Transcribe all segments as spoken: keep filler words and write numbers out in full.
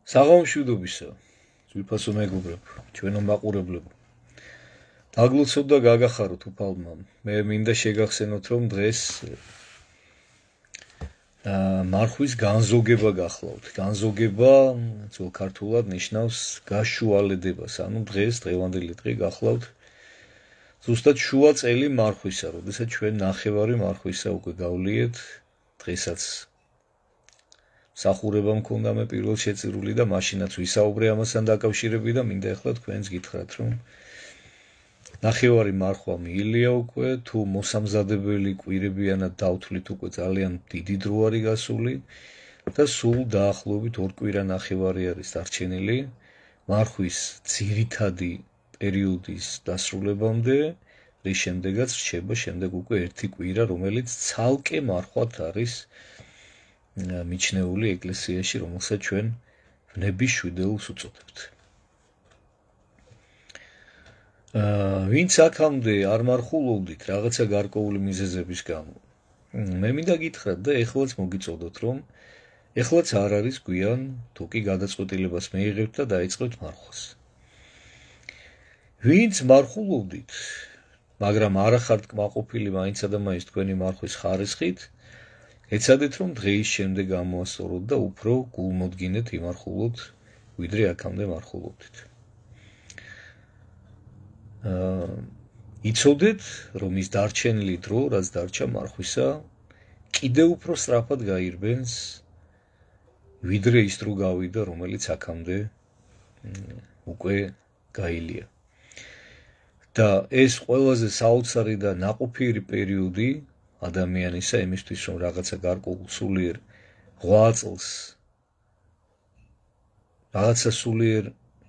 საღამოშვიდობისა, ძვირფასო მეგობრებო, ჩვენო მაყურებლებო. დაგლოცოთ და გაგახაროთ უფალმა. მე მინდა შეგახსენოთ, რომ დღეს მარხვის განზოგება გახლავთ. განზოგება ძველ ქართულად ნიშნავს გაშუალედებას, ანუ დღეს დღევანდელი დღე გახლავთ ზუსტად შუა წელი მარხვისა, როდესაც ჩვენ ნახევარი მარხვისა უკვე გავლიეთ, დღესაც სახურება მქონდა მე პირველ შეწირული და მაშინაც ვისაუბრე ამასთან დაკავშირებით და მინდა ახლა თქვენს გითხრათ, რომ ნახევარი მარხვა მიილია უკვე, თუ მოსამზადებელი კვირებიანად დავთვლით უკვე ძალიან დიდი დრო არის გასული და სულ დაახლოებით ორ კვირა ნახევარი არის დარჩენილი მარხვის ძირითადი პერიოდის დასრულებამდე, რის შემდეგაც რჩება შემდეგ უკვე ერთი კვირა, რომელიც ცალკე მარხვად არის მიჩნეული ეკლესიაში, რომელსაც ჩვენ ვნების შვიდეულს უწოდებთ. ვინც აქამდე არ მარხულობდით რაღაცა გარკვეული მიზეზების გამო, მე მინდა გითხრათ და ეხლაც მოგიწოდოთ, რომ ეხლაც არ არის გვიან თუკი გადაწყვეტილებას მიიღებთ და დაიწყებთ მარხვას. ვინც მარხულობდით, მაგრამ არ ახართ კმაყოფილი მაინცა და მაინც თქვენი მარხვის ხარისხით, ეცადეთ, რომ დღეის შემდეგ გამოასწოროთ და უფრო გულმოდგინედ იმარხულოთ, ვიდრე აქამდე მარხულობდით. იცოდეთ, რომ ის დარჩენილი დრო, რაც დარჩა მარხვისა, კიდევ უფრო სწრაფად გაირბენს, ვიდრე ის დრო გავიდა, რომელიც აქამდე უკვე გაილია. და ეს ყველაზე საოცარი და ნაყოფიერი პერიოდი ადამიანისა იმისთვის, რომ რაღაცა გარკვეულ სულიერ ღვაწლს, რაღაცა სულიერ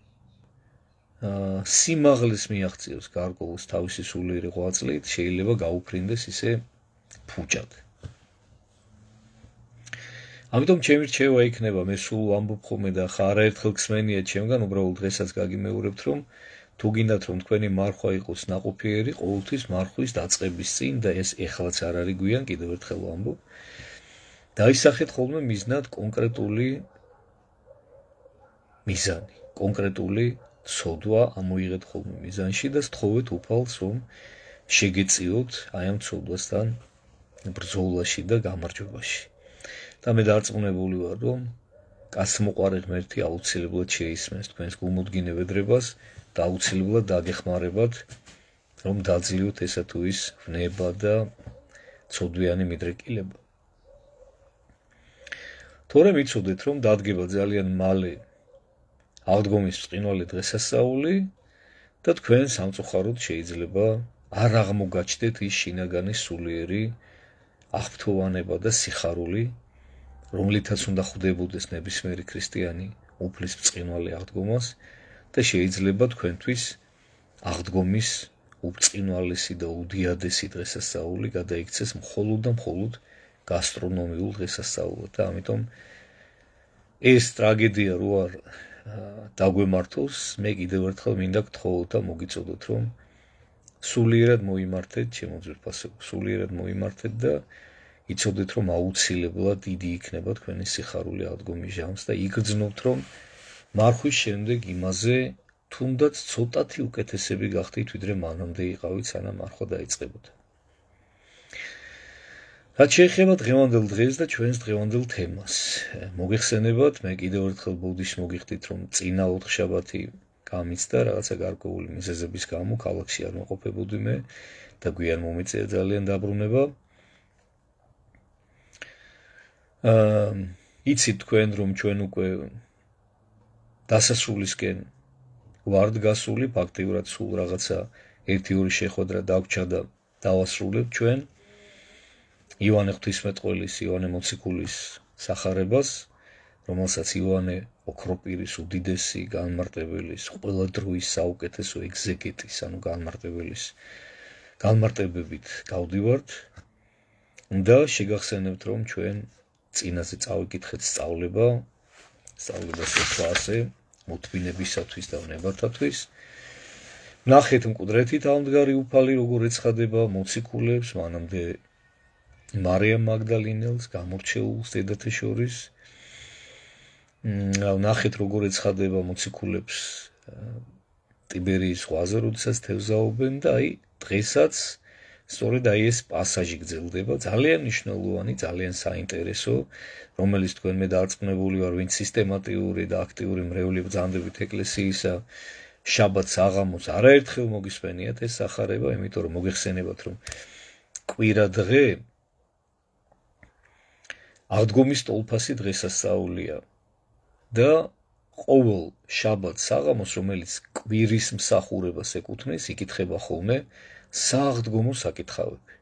სიმაღლეს მიაღწიოს გარკვეულს თავისი სულიერი ღვაწლით, შეიძლება გაუფრინდეს ისე ფუჭად. ამიტომ ჩემი რჩევა იქნება, მე სულ ვამბობ ხოლმე და ხა არაერთხელ გსმენიათ ჩემგან, უბრალოდ დღესაც გაგიმეორებთ, რომ თუ გინდათ, რომ თქვენი მარხვა იყოს ნაყოფიერი, ყოველთვის მარხვის დაწყების წინ და ეს ეხლაც არ არის გვიან, კიდევ ერთხელ ვამბობ, დაისახეთ ხოლმე მიზნად კონკრეტული მიზანი, კონკრეტული ცოდვა ამოიღეთ ხოლმე მიზანში და სთხოვეთ უფალს, რომ შეგეწიოთ აი ამ ცოდვასთან ბრძოლაში და გამარჯვებაში. და მე დარწმუნებული ვარ, რომ კაცმოყვარე ღმერთი აუცილებლად შეისმენს თქვენს გულმოდგინე ვედრებას და აუცილებლად დაგეხმარებათ, რომ დაძლიოთ ესა თუ ის ვნება და ცოდვიანი მიდრეკილება. თორემ იცოდეთ, რომ დადგება ძალიან მალე აღდგომის ბრწყინვალე დღესასწაული და თქვენ სამწუხაროდ შეიძლება არ აღმოგაჩნდეთ ის შინაგანი სულიერი აღფრთოვანება და სიხარული, რომლითაც უნდა ხვდებოდეს ნებისმიერი ქრისტიანი უფლის ბრწყინვალე აღდგომას და შეიძლება თქვენთვის აღდგომის უბრწყინვალესი და უდიადესი დღესასწაული გადაიქცეს მხოლოდ და მხოლოდ გასტრონომიულ დღესასწაულად და ამიტომ ეს ტრაგედია რო არ დაგვემართოს, მე კიდევ ერთხელ მინდა გთხოვოთ და მოგიწოდოთ, რომ სულიერად მოიმართეთ, ჩემო ძვირფასებო, სულიერად მოიმართეთ და იცოდეთ, რომ აუცილებლად დიდი იქნება თქვენი სიხარული აღდგომის ჟამს და იგრძნობთ, რომ მარხვის შემდეგ იმაზე თუნდაც ცოტათი უკეთესები გახდით, ვიდრე მანამდე იყავით, სანამ მარხვა დაიწყებოდა. რაც შეეხება დღევანდელ დღეს და ჩვენს დღევანდელ თემას, მოგეხსენებათ, მე კიდევ ერთხელ ბოდიშს მოგიხდით, რომ წინა ოთხშაბათი გამიცდა რაღაცა გარკვეული მიზეზების გამო, ქალაქში არ მოყოფებოდი მე და გვიან მომიწია ძალიან დაბრუნება. იცით თქვენ, რომ ჩვენ უკვე დასასრულისკენ ვართ გასული, ფაქტიურად სულ რაღაცა ერთი ორი შეხვედრა დაგვრჩა და დავასრულებთ ჩვენ ივანე ღვთისმეტყველის, ივანე მოციქულის სახარებას, რომელსაც ივანე ოქროპირის უდიდესი განმარტებელის, ყველა დროის საუკეთესო ეგზეგეტის, ანუ განმარტებელის განმარტებებით გავდივართ და შეგახსენებთ, რომ ჩვენ წინაზე წავიკითხეთ სწავლება, სწავლება შეცვლა ასე მოთმინებისათვის და ვნებათათვის. ნახეთ მკვდრეთით ამდღარი უფალი როგორ ეცხადება მოციქულებს, მანამდე მარიამ მაგდალინელს, გამორჩეულს დედათა შორის ნახეთ როგორ ეცხადება მოციქულებს ტიბერიის ზღვაზე, როდესაც თევზაობენ და აი დღესაც სწორედ აი ეს პასაჟი გრძელდება, ძალიან მნიშვნელოვანი, ძალიან საინტერესო, რომელიც თქვენ მე დარწმუნებული ვარ, ვინც სისტემატიური და აქტიური მრევლი ბრძანდებით ეკლესიისა შაბათს აღამოს არაერთხელ მოგისმენიათ ეს სახარება, იმიტომ რომ მოგეხსენებათ, რომ კვირა დღე აღდგომის ტოლფასი დღესასწაულია და ყოველ შაბათს საღამოს, რომელიც კვირის მსახურებას ეკუთვნის, იკითხება ხოლმე სააღდგომო საკითხავები.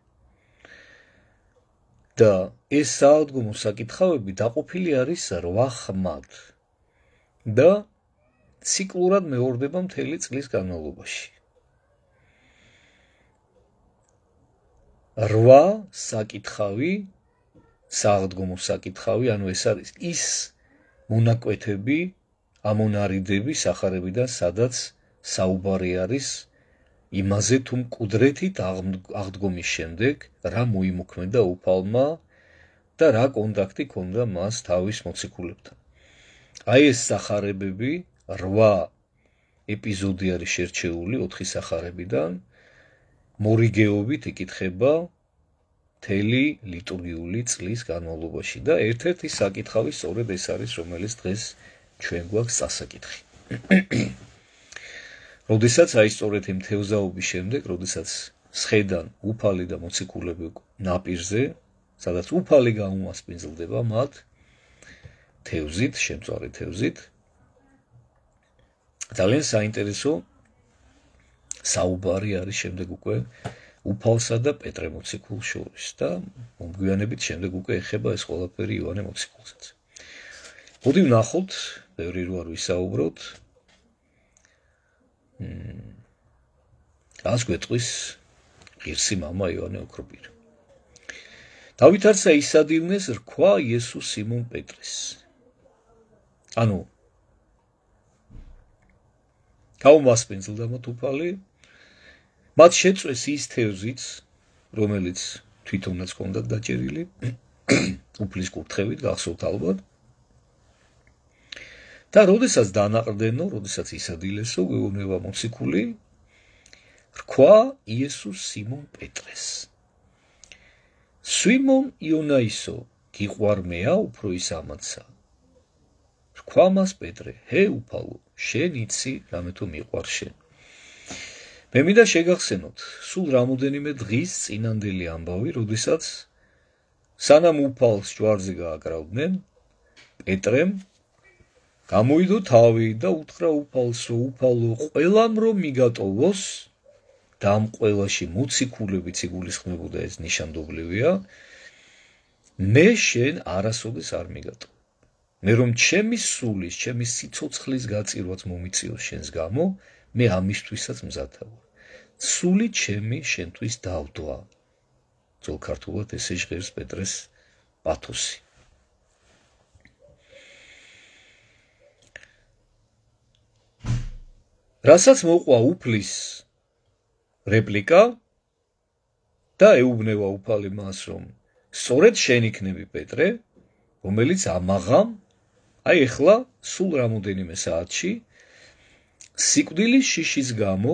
და ეს სააღდგომო საკითხავები დაყოფილი არის რვა ხმად და ციკლურად მეორდება მთელი წლის განმავლობაში. რვა საკითხავი, სააღდგომო საკითხავი, ანუ ეს არის ის მონაკვეთები, ამონარიდები სახარებიდან, სადაც საუბარი არის იმაზე, თუ მკვდრეთით აღდგომის შემდეგ რა მოიმოქმედა უფალმა და რა კონტაქტი ჰქონდა მას თავის მოციქულებთან. აი ეს სახარებები რვა ეპიზოდი არის შერჩეული ოთხი სახარებიდან, მორიგეობით იკითხება მთელი ლიტურგიული წლის განმავლობაში და ერთ-ერთი საკითხავი სწორედ ეს არის, რომელიც დღეს ჩვენ გვაქვს წასაკითხი. როდესაც აი სწორედ იმ თევზაობის შემდეგ, როდესაც სხედან უფალი და მოციქულები ნაპირზე, სადაც უფალი გაუმასპინძლდება მათ თევზით, შემწვარი თევზით, ძალიან საინტერესო საუბარი არის შემდეგ უკვე უფალსა და პეტრე მოციქულს შორის და მომგვიანებით შემდეგ უკვე ეხება ეს ყველაფერი იოანე მოციქულსაც. მოდი ვნახოთ, ბევრი რო არ ვისაუბროთ, რას გვეტყვის ღირსი მამა იოანე ოქროპირი. დავითარცა ისადილნეს რქვა იესოს სიმონ პეტრეს. ანუ გაუმასპინძლდა მათ უფალი, მათ შეწვეს ის თევზიც, რომელიც თვითონაც ჰქონდათ დაჭერილი, უფლის კურთხევით გახსოვთ ალბათ. და როდესაც დანაყრდენო, როდესაც ისადილესო, გვეუბნება მოციქული, რქვა იესოს სიმონ პეტრეს. სვიმონ იონაისო, გიყვარ მეა უფრო ის ამაცა. რქვა მას პეტრე, ჰე უფალო, შენ იცი რამე თუ მიყვარ შენ. მე მინდა შეგახსენოთ, სულ რამოდენიმე დღის წინანდელი ამბავი, როდესაც სანამ უფალს ჯვარზე გააკრავდნენ, პეტრემ გამოიდო თავი და უთხრა უფალს, რომ უფალო, ყველამ რომ მიგატოვოს და ამ ყველაში მოციქულებიც იგულისხმებოდა, ეს ნიშანდობლივია, მე შენ არასოდეს არ მიგატოვ. მე რომ ჩემი სულის, ჩემი სიცოცხლის გაწირვაც მომიწიოს შენს გამო, მე ამისთვისაც მზადა ვარ. სული ჩემი შენთვის დავდვა. ძველ ქართულად ესე ჟღერს პეტრეს პათოსი. რასაც მოყვა უფლის რეპლიკა და ეუბნება უფალი მას, რომ სწორედ შენ იქნები პეტრე, რომელიც ამაღამ, აი ეხლა სულ რამოდენიმე საათში სიკვდილის შიშის გამო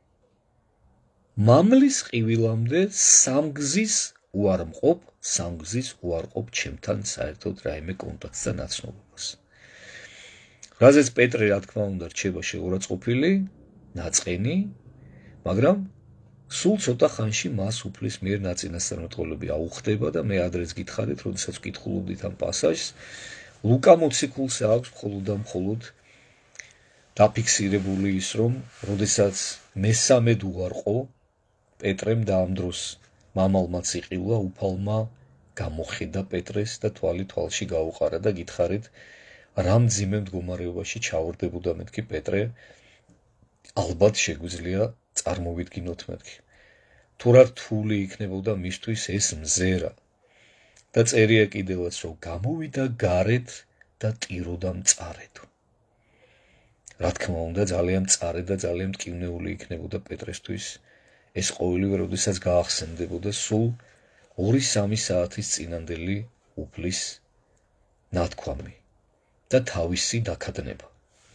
მამლის ყივილამდე სამგზის უარმყოფ, სამგზის უარყოფ ჩემთან საერთოდ რაიმე კონტაქტს და ნაცნობობას. რაზეც პეტრე, რა თქმა უნდა, რჩება შეურაცხყოფილი, ნაწყენი, მაგრამ სულ ცოტა ხანში მას უფლის მიერ ნაწინასწარმეტყველები აუხდება და მე ადრეც გითხარით, როდესაც ვკითხულობდით ამ პასაჟს, ლუკა მოციქულს აქვს მხოლოდ და მხოლოდ დაფიქსირებული ის, რომ როდესაც მესამედ უარყო პეტრემ და ამ დროს მამალმაც იყილა, უფალმა გამოხედა პეტრეს და თვალი თვალში გაუყარა და გითხარით, რა მძიმე მდგომარეობაში ჩავარდებოდა მეთქი პეტრე, ალბათ შეგვიძლია წარმოვიდგინოთ მეთქი. თუ რა რთული იქნებოდა მისთვის ეს მზერა და წერია კიდევაც, რომ გამოვიდა გარეთ და ტიროდა მწარედო. რა თქმა უნდა, ძალიან მწარე და ძალიან მტკივნეული იქნებოდა პეტრესთვის ეს ყოველივე, როდესაც გაახსენდებოდა სულ ორი სამი საათის წინანდელი უფლის ნათქვამი. და თავისი დაქადნება.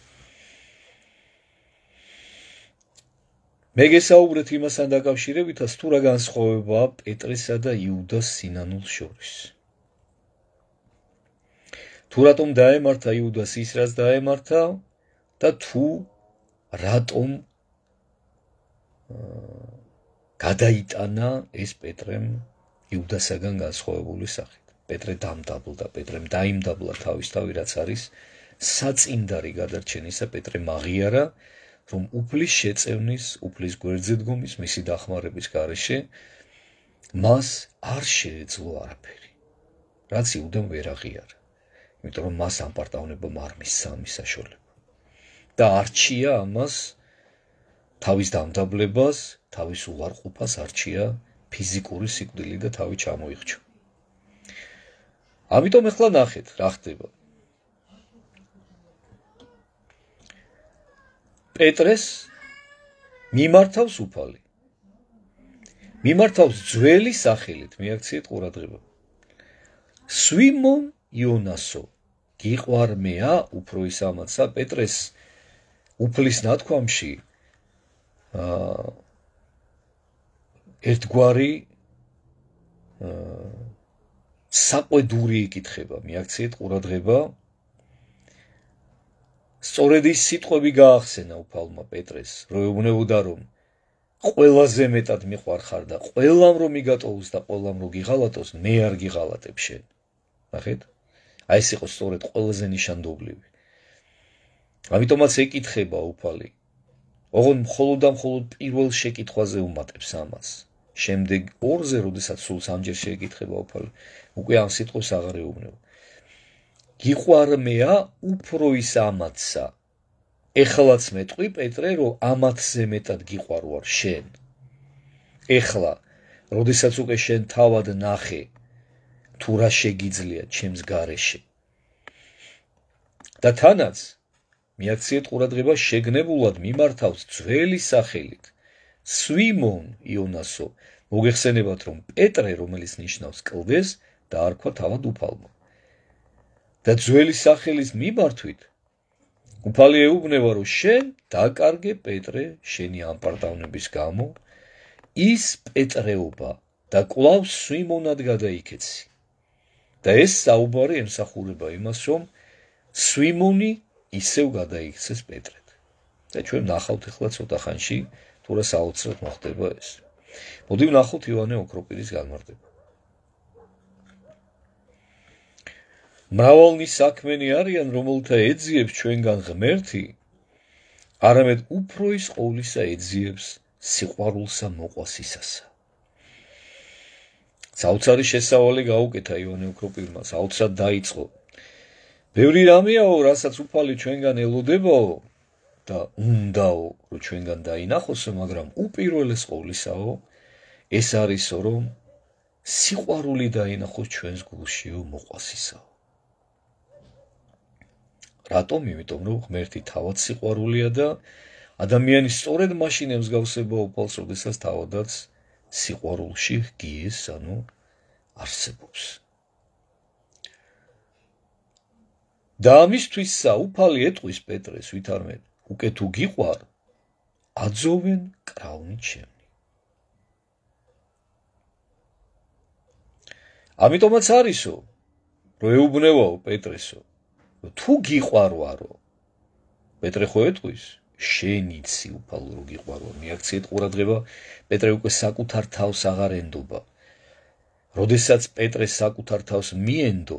მე გესაუბრეთ იმასთან დაკავშირებითაც თუ რა განსხვავებაა პეტრესა და იუდას სინანულს შორის. თუ რატომ დაემართა იუდას ის რაც დაემართა და თუ რატომ გადაიტანა ეს პეტრემ იუდასაგან განსხვავებული სახით. პეტრე დამდაბლდა, პეტრემ დაიმდაბლა თავისთავი რაც არის საწინდარი გადარჩენისა, პეტრე მაღიარა, რომ უფლის შეწევნის, უფლის გვერდზე დგომის, მისი დახმარების გარეშე მას არ შეეძლო არაფერი, რაც იუდამ ვერ აღიარა, იმიტომ რომ მას ამპარტავნება არ მისცა ამის საშუალება და არჩია ამას თავის დამდაბლებას, თავის უარყოფას არჩია ფიზიკური სიკვდილი და თავი ჩამოიხრჩა. ამიტომ ახლა ნახეთ, რა ხდება. პეტრეს მიმართავს უფალი. მიმართავს ძველი სახელით, მიაქციეთ ყურადღება. სვიმონ იონასო, გიყვარმეა უფრო ის ამაცა პეტრეს უფლის ნათქვამში აა ერთგვარი საყვედური იკითხება, მიაქციეთ ყურადღება. სწორედ ის სიტყვები გაახსენა უფალმა პეტრეს, რომ ეუბნებოდა რომ ყველაზე მეტად მიყვარხარ და ყველამ რომ მიგატოვოს და ყველამ რომ გიღალატოს, მე არ გიღალატებ შენ. ნახეთ? აი ეს იყო სწორედ ყველაზე ნიშანდობლივი. ამიტომაც ეკითხება უფალი. ოღონდ მხოლოდ და მხოლოდ პირველ შეკითხვაზე უმატებს ამას. შემდეგ ორზე, როდესაც სულ სამჯერ შეეკითხება უფალი, უკვე ამ სიტყვას აღარ ეუბნება. გიყვარმეა უფრო ის ამათსა. ეხლაც მეტყვი პეტრე, რომ ამათზე მეტად გიყვარ ვარ შენ. ეხლა, როდესაც უკვე შენ თავად ნახე, თუ რა შეგიძლია ჩემს გარეშე. და თანაც მიაქციეთ ყურადღება, შეგნებულად მიმართავს ძველი სახელით. სვიმონ იონასო, მოგეხსენებათ, რომ პეტრე, რომელიც ნიშნავს კლდეს, დაარქვა თავად უფალმა. და ძველი სახელის მიმართვით უფალი ეუბნება, რომ შენ დაკარგე პეტრე შენი ამპარტავნების გამო, ის პეტრეობა და კვლავ სვიმონად გადაიქეცი. და ეს საუბარი ემსახურება იმას, რომ სვიმონი ისევ გადაიქცეს პეტრედ. და ჩვენ ნახავთ ახლა ცოტა ხანში, თუ რა საოცრად მოხდება ეს. მოდი ვნახოთ ივანე ოქროპირის განმარტება. მრავალნი საქმენი არიან, რომელთა ეძიებს ჩვენგან ღმერთი, არამედ უფრო ის ყოვლისა ეძიებს სიყვარულსა მოყვასისასა. საოცარი შესავალი გაუკეთა ივანე ოქროპირმა, საოცრად დაიწყო. ბევრი რამეაო, რასაც უფალი ჩვენგან ელოდებაო და უნდაო, რომ ჩვენგან დაინახოსო, მაგრამ უპირველეს ყოვლისაო, ეს არისო, რომ სიყვარული დაინახოს ჩვენს გულშიო მოყვასისაო. რატომ? იმიტომ რომ ღმერთი თავად სიყვარულია და ადამიანი სწორედ მაშინ ემსგავსება უფალს, როდესაც თავადაც სიყვარულში ღიეს, ანუ არსებობს. და ამისთვისა უფალი ეტყვის პეტრეს, ვითარმე უკვე თუ გიყვარ, აძოვენ კრავნით შემნი. ამიტომაც არისო, რომ ეუბნევაო პეტრესო, თუ გიყვარვარო, პეტრე ხო ეტყვის, შენიცი უფალო რომ გიყვარო, მიაქციეთ ყურადღება, პეტრე უკვე საკუთარ თავს აღარ ენდობა. როდესაც პეტრე საკუთარ თავს მიენდო,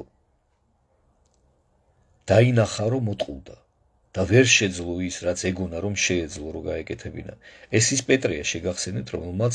დაინახა რომ მოტყუდა და ვერ შეძლო ის, რაც ეგონა რომ შეეძლო რომ გაეკეთებინა. ეს ის პეტრეა, შეგახსენეთ, რომელმაც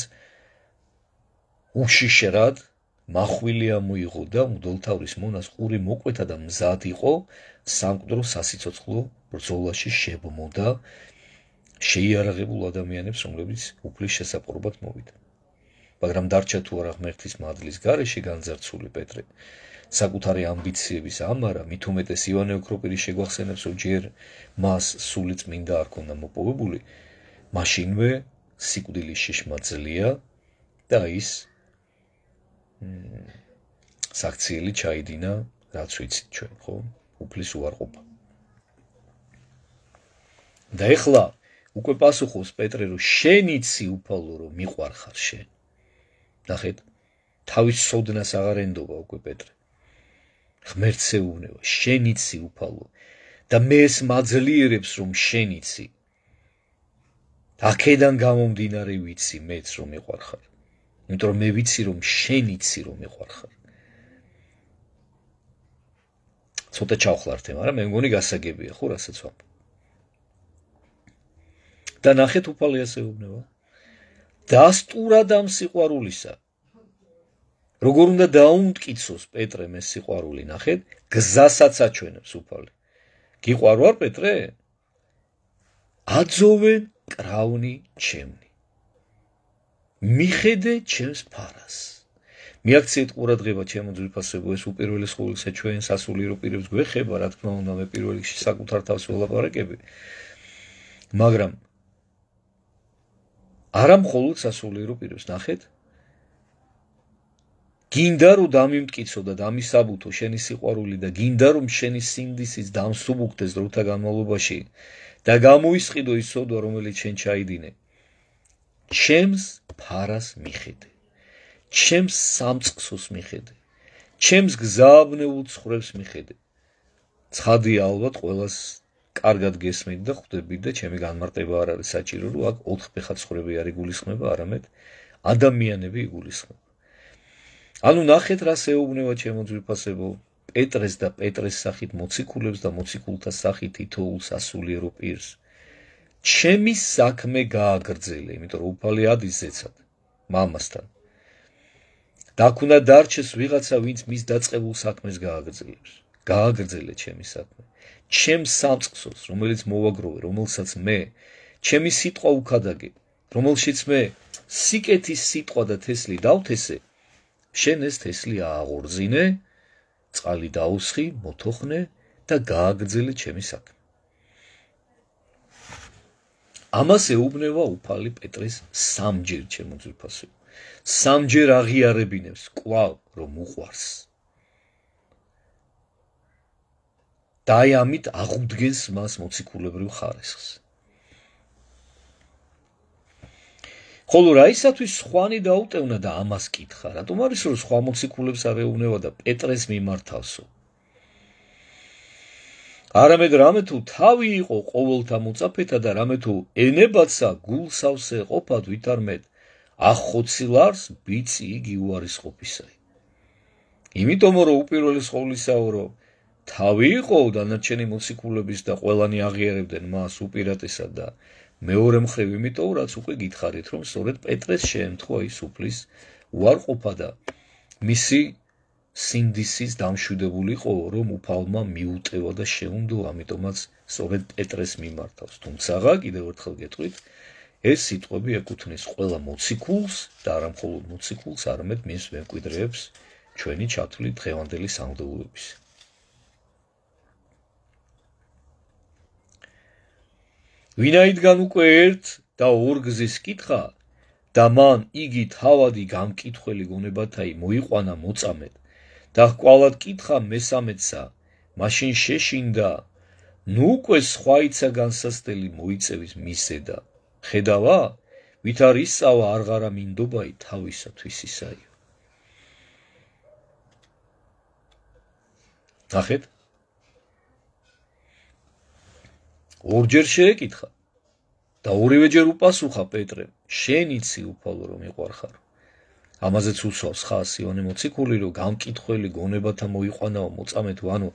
უშიშრად მახვილი ამოიღო და მღვდელმთავრის მონას ყური მოკვეთა და მზად იყო სამკვდრო სასიცოცხლო ბრძოლაში შებმოდა შეიარაღებულ ადამიანებს, რომლებიც უფლის შესაპყრობად მოვიდა. მაგრამ დარჩა თუ არა ღმერთის მადლის გარეშე განძარცული პეტრე. საკუთარი ამბიციების ამარა, მით უმეტეს ივანე ოქროპირი შეგვახსენებს, რომ ჯერ მას სული წმინდა არ ქონდა მოპოვებული, მაშინვე სიკვდილის შიშმა ძლია და ის საქციელი ჩაიდინა, რაც ვიცით ჩვენ, ხო? უფლის უარყოფა. და ეხლა უკვე პასუხობს პეტრე, რომ შენ იცი უფალო, რომ მიყვარხარ შენ. ნახეთ, თავის სოდნას აღარ ენდობა უკვე პეტრე. ღმერთს ეუბნება, შენ იცი უფალო და მე ეს მაძლიერებს, რომ შენ იცი. აქედან გამომდინარე ვიცი მეც, რომ მიყვარხარ. იმიტომ რომ მე ვიცი, რომ შენ იცი, რომ მიყვარხარ. ცოტა ჩავხლართე, მაგრამ მე მგონი გასაგებია, ხო, რასაც ვამბობ. და ნახეთ უფალი ასე ეუბნება. დასტურად ამ სიყვარულისა. როგორ უნდა დაუმტკიცოს პეტრემ ეს სიყვარული, ნახეთ, გზასაც აჩვენებს უფალი. გიყვარ ვარ პეტრე? აძოვენ კრავნი ჩემნი. მიხედე ჩემს ფარას. მიაქციეთ ყურადღება ჩემო ძვირფასებო, ეს უპირველეს ყოვლისა ჩვენ სასულიერო პირებს გვეხება, რა თქმა უნდა, მე პირველ რიგში საკუთარ თავს ველაპარაკები. მაგრამ არა მხოლოდ სასულიერო პირებს, ნახეთ. გინდა რომ დამიმტკიცო და დამისაბუთო შენი სიყვარული და გინდა რომ შენი სინდისიც დამსუბუქდეს დროთა განმავლობაში და გამოისყიდო ის სოდვა, რომელიც შენ ჩაიდინე. ჩემს ფარას მიხედე. ჩემს სამწყსოს მიხედე. ჩემს გზააბნეულ ცხვრებს მიხედე. ცხადია ალბათ ყველას კარგად გესმით და ხვდებით და ჩემი განმარტება არ არის საჭირო, რომ აქ ოთხფეხა ცხვრები არ იგულისხმება, არამედ ადამიანები იგულისხმება. ანუ ნახეთ რას ეუბნება ჩემო ძვირფასებო, პეტრეს და პეტრეს სახით მოციქულებს და მოციქულთა სახით თითოეულ სასულიერო პირს. ჩემი საქმე გააგრძელე, იმიტომ რომ უფალი ადის ზეცად მამასთან. და აქ უნდა დარჩეს ვიღაცა, ვინც მის დაწყებულ საქმეს გააგრძელებს. გააგრძელე ჩემი საქმე. ჩემს სამწყსოს, რომელიც მოვაგროვე, რომელსაც მე, ჩემი სიტყვა უქადაგე, რომელშიც მე სიკეთის სიტყვა და თესლი დავთესე, შენ ეს თესლი ააღორძინე, წყალი დაუსხი, მოთოხნე და გააგრძელე ჩემი საქმე. ამას ეუბნება უფალი პეტრეს სამჯერ ჩემო ძვირფასებო. სამჯერ აღიარებინებს კვლავ რომ უყვარს. და აი ამით აღუდგენს მას მოციქულებრივ ხარისხს. ხოლო რაისათვის სხვანი დაუტევნა და ამას კითხა, რატომ არის რომ სხვა მოციქულებს არ ეუბნება და პეტრეს მიმართავსო? არამედ რამე თუ თავი იყო ყოველთა მოწაფეთა და რამე თუ ენებაცა გულსავსე ყოფად ვითარმეთ ახხოცილარს ბიცი იგი უარისყოფისაი. იმიტომ რომ უპირველეს ყოვლისაო რომ თავი იყო დანარჩენი მოციქულების და ყველანი აღიარებდნენ მას უპირატესად და მეორე მხრივ იმიტომ რაც უკვე გითხარით რომ სწორედ პეტრეს შეემთხვა ის უფლის უარყოფა და მისი სინდისის დამშვიდებულიყო რომ უფალმა მიუტევა და შეუნდო, ამიტომაც სწორედ პეტრეს მიმართავს. თუმცა კიდევ ერთხელ გეტყვით, ეს სიტყვები ეკუთვნის ყველა მოციქულს და არა მხოლოდ მოციქულს, არამედ მის მემკვიდრეებს ჩვენი ჩათვლით დღევანდელი სამღვდელოების. ვინაიდან უკვე ერთ და ორ გზის კითხა და მან იგი თავადი გამკითხველი გონებათაი მოიყვანა მოწამედ და ჰყვალად კითხა მესამედსა, მაშინ შეშინდა, ნუ უკვე სხვაიცა განსასწრელი მოიწევის მისედა. ხედავა, ვით არ ისწავა არღარა მინდობაი თავისათვის ისაი. ნახეთ, ორჯერ შეეკითხა და ორივეჯერ უპასუხა პეტრემ, შენ იცი უფალო რომ მიყვარხარ. ამაზეც უსვავს ხას იონე მოციქული, რომ გამკითხველი გონებათა მოიყვანაო მოწამეთო, ანუ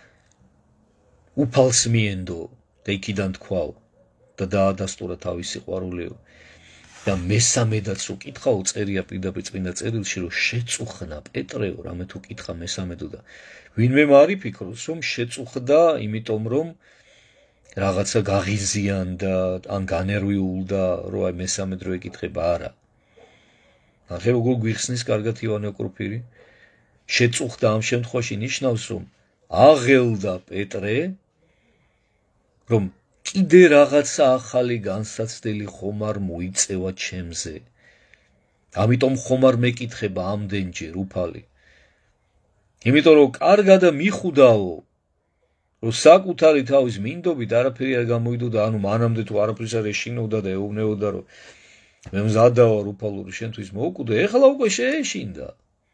უფალს მიენდო და იქიდან თქვაო და დაადასტურა თავისი სიყვარულიო. და მესამედაც რო კითხაო, წერია პირდაპირ წმინდა წერილში, რომ შეწუხნა პეტრეო, რამე თუ კითხა მესამედო და ვინმე არ იფიქროს, რომ შეწუხდა, იმიტომ რომ რაღაცა გაღიზიანდა, ან განერვიულდა, რომ აი მესამედ რო ეკითხება, არა. ახლა როგორ გვიხსნის კარგად ივანე ოქროფირი, შეწუხდა ამ შემთხვევაში ნიშნავს, რომ აღელდა პეტრე, რომ კიდე რაღაცა ახალი განსაცდელი ხომ არ მოიწევა ჩემზე. ამიტომ ხომ არ მეკითხება ამდენჯერ უფალი. იმიტომ რომ კარგად მიხუდაო რომ საკუთარი თავის მინდობით არაფერი არ გამოიდოდა, ანუ მანამდე თუ არაფერს არ ეშინოდა და ეუბნებოდა, რომ მე მზადა ვარ უფალური შენთვის მოვკვდე, ეხლა უკვე შეეშინდა.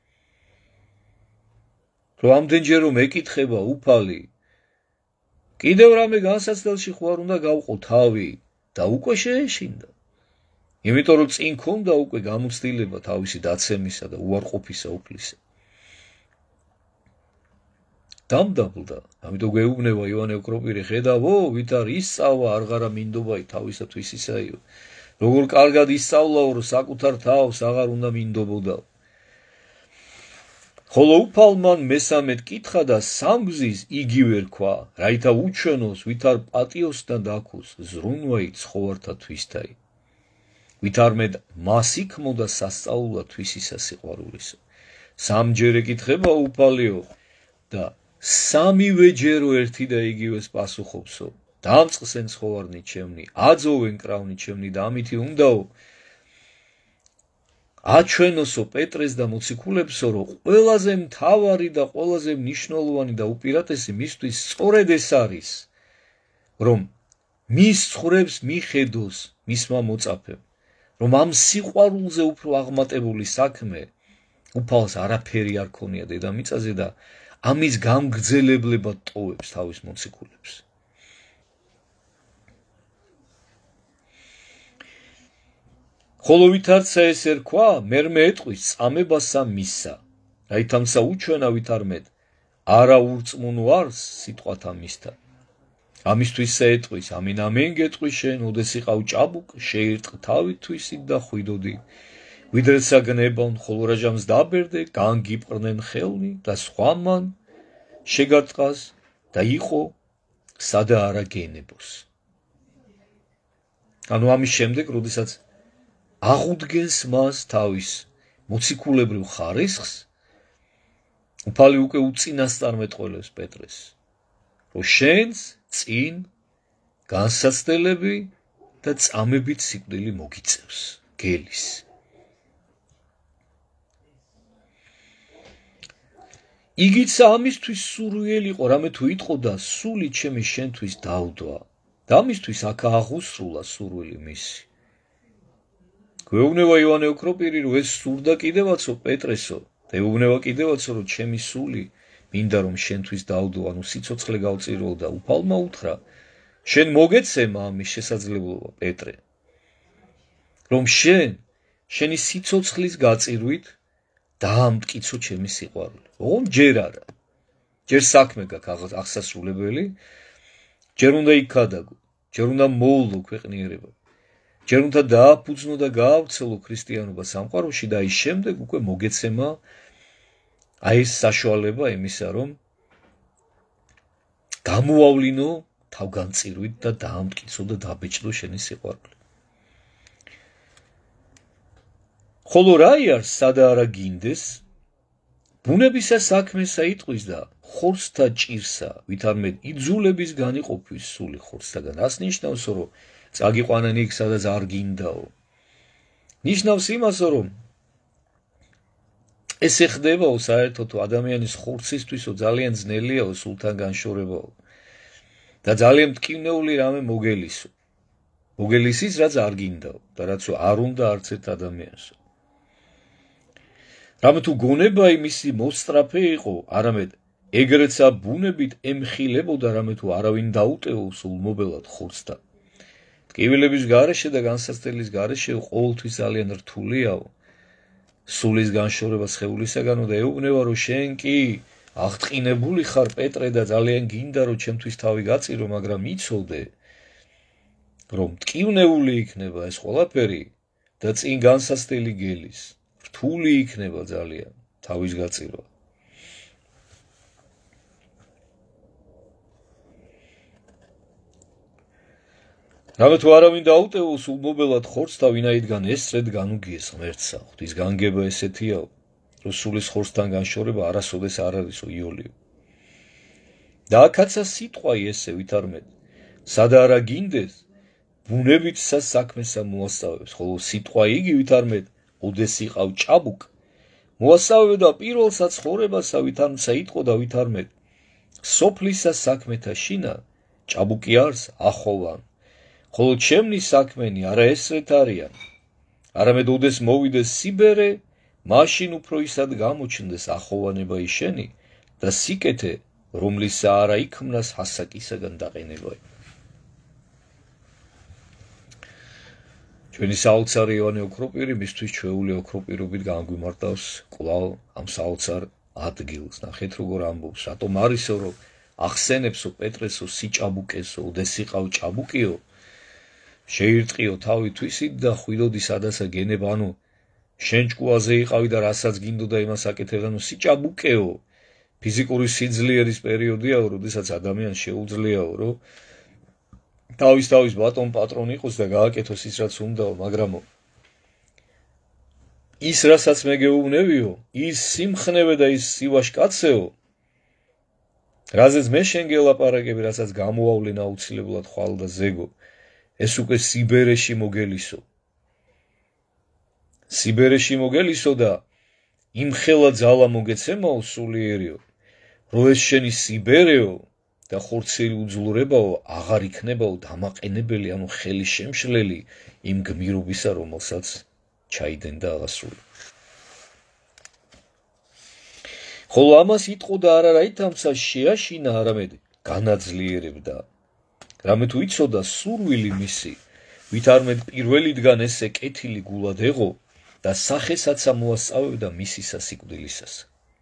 რომ ამდენჯერ რომ ეკითხება უფალი, კიდევ რამე განსაცდელში ხო არ უნდა გავყო თავი და უკვე შეეშინდა. იმიტომ რომ წინ ქონდა უკვე გამოცდილება თავისი დაცემისა და უარყოფისა უფლისა. დამდაბლდა, ამიტომ გვეუბნება ივანე ოქროპირი, ხედავო, ვით არ ისწავლა არღარა მინდობაი თავისათვის ისაიო. როგორ კარგად ისწავლაო, რომ საკუთარ თავს აღარ უნდა მინდობოდაო. ხოლო უფალმან მესამედ კითხა და სამგზის იგივე რქვა, რაითა უჩვენოს, ვით არ პატიოსთან დაქოს, ზრუნვაი ცხოვართა თვისთაი. ვით არ მეტ მას იქმოდა სასწაულად თვისისა სიყვარულისა. სამჯერ ეკითხება უფალიო და სამივეჯერო ერთი და იგივეს პასუხობსო. დამწყსენ ცხოვარნი ჩემნი, აძოვენ კრავნი ჩემნი და ამითი უნდაო აჩვენოსო პეტრეს და მოციქულებსო, რომ ყველაზე მთავარი და ყველაზე მნიშვნელოვანი და უპირატესი მისთვის სწორედ ეს არის, რომ მის ცხვრებს მიხედოს მისმა მოწაფემ, რომ ამ სიყვარულზე უფრო აღმატებული საქმე უფალს არაფერი არ ქონია დედამიწაზე და ამის გამგრძელებლებად ტოვებს თავის მოციქულებს. ხოლო ვითარცა ეს ერქვა, მერმე ეტყვის წამებასა მისსა, რაითამსა უჩვენა ვით არ მეტ არა ურწმუნო არს სიტყვათა მისთა. ამისთვისსა ეტყვის, ამინ ამენ გეტყვის შენ, ოდეს იყავ ჭაბუკ, შეირტყ თავით თვისით და ხვიდოდი. ვიდრეცა გნებავ, ხოლო რაჟამს დაბერდე, განგიპყრნენ ხელნი და სხვამან შეგარტყას და იყო სადა არა გენებოს. ანუ ამის შემდეგ, როდესაც აღუდგენს მას თავის მოციქულებრივ ხარისხს, უფალი უკვე უწინასწარმეტყველებს პეტრეს, რომ შენს წინ განსაცდელები და წამებით სიკვდილი მოგიწევს, გელის. იგიცა ამისთვის სურვიელი იყო, რამე თუ იტყოდა, სული ჩემი შენთვის დავდვა და ამისთვის აქ აღუსრულა სურვილი მისი. გვეუბნება ივანე ოქროპირი, რომ ეს სურდა კიდევაცო პეტრესო და ეუბნება კიდევაცო, რომ ჩემი სული მინდა რომ შენთვის დავდო, ანუ სიცოცხლე გავწირო და უფალმა უთხრა, შენ მოგეცემა ამის შესაძლებლობა პეტრე, რომ შენ შენი სიცოცხლის გაწირვით დაამტკიცო ჩემი სიყვარული. ოღონდ ჯერ არა. ჯერ საქმე გაქვს აღსასრულებელი, ჯერ უნდა იქადაგო, ჯერ უნდა მოულო ქვეყნიერება. ჯერ უნდა დააფუძნო და გაავრცელო ქრისტიანობა სამყაროში და ის შემდეგ უკვე მოგეცემა აი ეს საშუალება იმისა, რომ გამოავლინო თავგანწირვით და დაამტკიცო და დაბეჭდო შენი სიყვარული. ხოლო რა იარს სადა არა გინდეს, ბუნებისა საქმესა იტყვის და ხორცთა ჭირსა, ვით არ მეტ იძულების განიყოფვის სული ხორცთაგან. ას ნიშნავს, რომ წაგიყვანენ იქ, სადაც არ გინდაო. ნიშნავს იმასო, რომ ესე ხდებაო საერთოდ ადამიანის ხორცისთვისო ძალიან ძნელიაო სულთან განშორებაო და ძალიან მტკივნეული რამე მოგელისო. მოგელისის, რაც არ გინდაო და რაც არ უნდა არც ერთ ადამიანსო. რამე თუ გონება იმისი მოსწრაფე იყო, არამედ ეგრეცა ბუნებით ემხილებოდა, რამე თუ არავინ დაუტეო სულმობელად ხორცთან. ტკივილების გარეშე და განსაცდელის გარეშე ყოველთვის ძალიან რთულიაო სულის განშორება სხეულისაგანო და ეუბნება, რომ შენ კი აღტყინებული ხარ პეტრე და ძალიან გინდა, რომ ჩემთვის თავი გაწირო, მაგრამ იცოდე, რომ ტკივნეული იქნება ეს ყველაფერი და წინ განსაცდელი გელის. რთული იქნება ძალიან თავის გაწირვა. რამე თუ არავინ დაუტეო სულმობელად ხორცთა, ვინაიდან ესრედ განუგიეს ღმერთსა. ღვთის განგება ესეთიაო, რომ სულის ხორცთან განშორება არასოდეს არ არისო იოლიო. და აქაცა სიტყვა ესე ვით არ მეტ, სადა არა გინდეს, ბუნებითსა საქმესა მოასწავებს, ხოლო სიტყვა იგი ვით არ მეტ, ოდეს იყავ ჭაბუკ, მოასწავებდა პირველსა ცხოვრებასა, ვითარცა იტყოდა ვით არ მეტ, სოფლისა საქმეთა შინა ჭაბუკი არს ახოვან, ხოლო ჩემნი საქმენი არა ესრეთ არიან. არამედ ოდეს მოვიდეს სიბერე, მაშინ უფრო ისად გამოჩნდეს ახოვანება ისენი და სიკეთე, რომლისა არა იქმნას ჰასაკისაგან დაყენება. ჩვენი საოცარი ივანე ოქროპირი მისთვის ჩვეული ოქროპირობით განგვიმარტავს კვლავ ამ საოცარ ადგილს. ნახეთ როგორ ამბობს, რატომ არისო რომ ახსენებსო პეტრესო სიჭაბუკესო, უდესიყავ ჭაბუკიო, შეირტყიო თავი თვისით და ხვიდოდი სადასა გენებ, ანუ შენ ჭკუაზე იყავი და რასაც გინდოდა იმას აკეთებ, ანუ სიჭაბუკეო. ფიზიკური სიძლიერის პერიოდიაო, როდესაც ადამიანს შეუძლიაო, რომ თავის თავის ბატონ პატრონი იყოს და გააკეთოს ის რაც უნდაო, მაგრამ ის რასაც მე გეუბნევიო, ის სიმხნევე და ის სივაშკაცეო, რაზეც მე შენ გელაპარაკები, რასაც გამოავლენ აუცილებლად ხვალ და ზეგო, ეს უკვე სიბერეში მოგელისო. სიბერეში მოგელისო და იმ ხელა ძალა მოგეცემაო სულიერიო, რომ ეს შენი სიბერეო და ხორცელი უძლურებაო აღარ იქნებაო დამაყენებელი, ანუ ხელი შემშლელი იმ გმირობისა, რომელსაც ჩაიდენ და აღასრულე. ხოლო ამას იტყოდა არა რაითამცა შეაშინა, არამედ განაძლიერებდა. რამე თუ იცოდა სურვილი მისი, ვით არმედ პირველიდგან ესე კეთილი გულად ეღო და სახესაცა მოასწავებდა მისისა სიკვდილისას.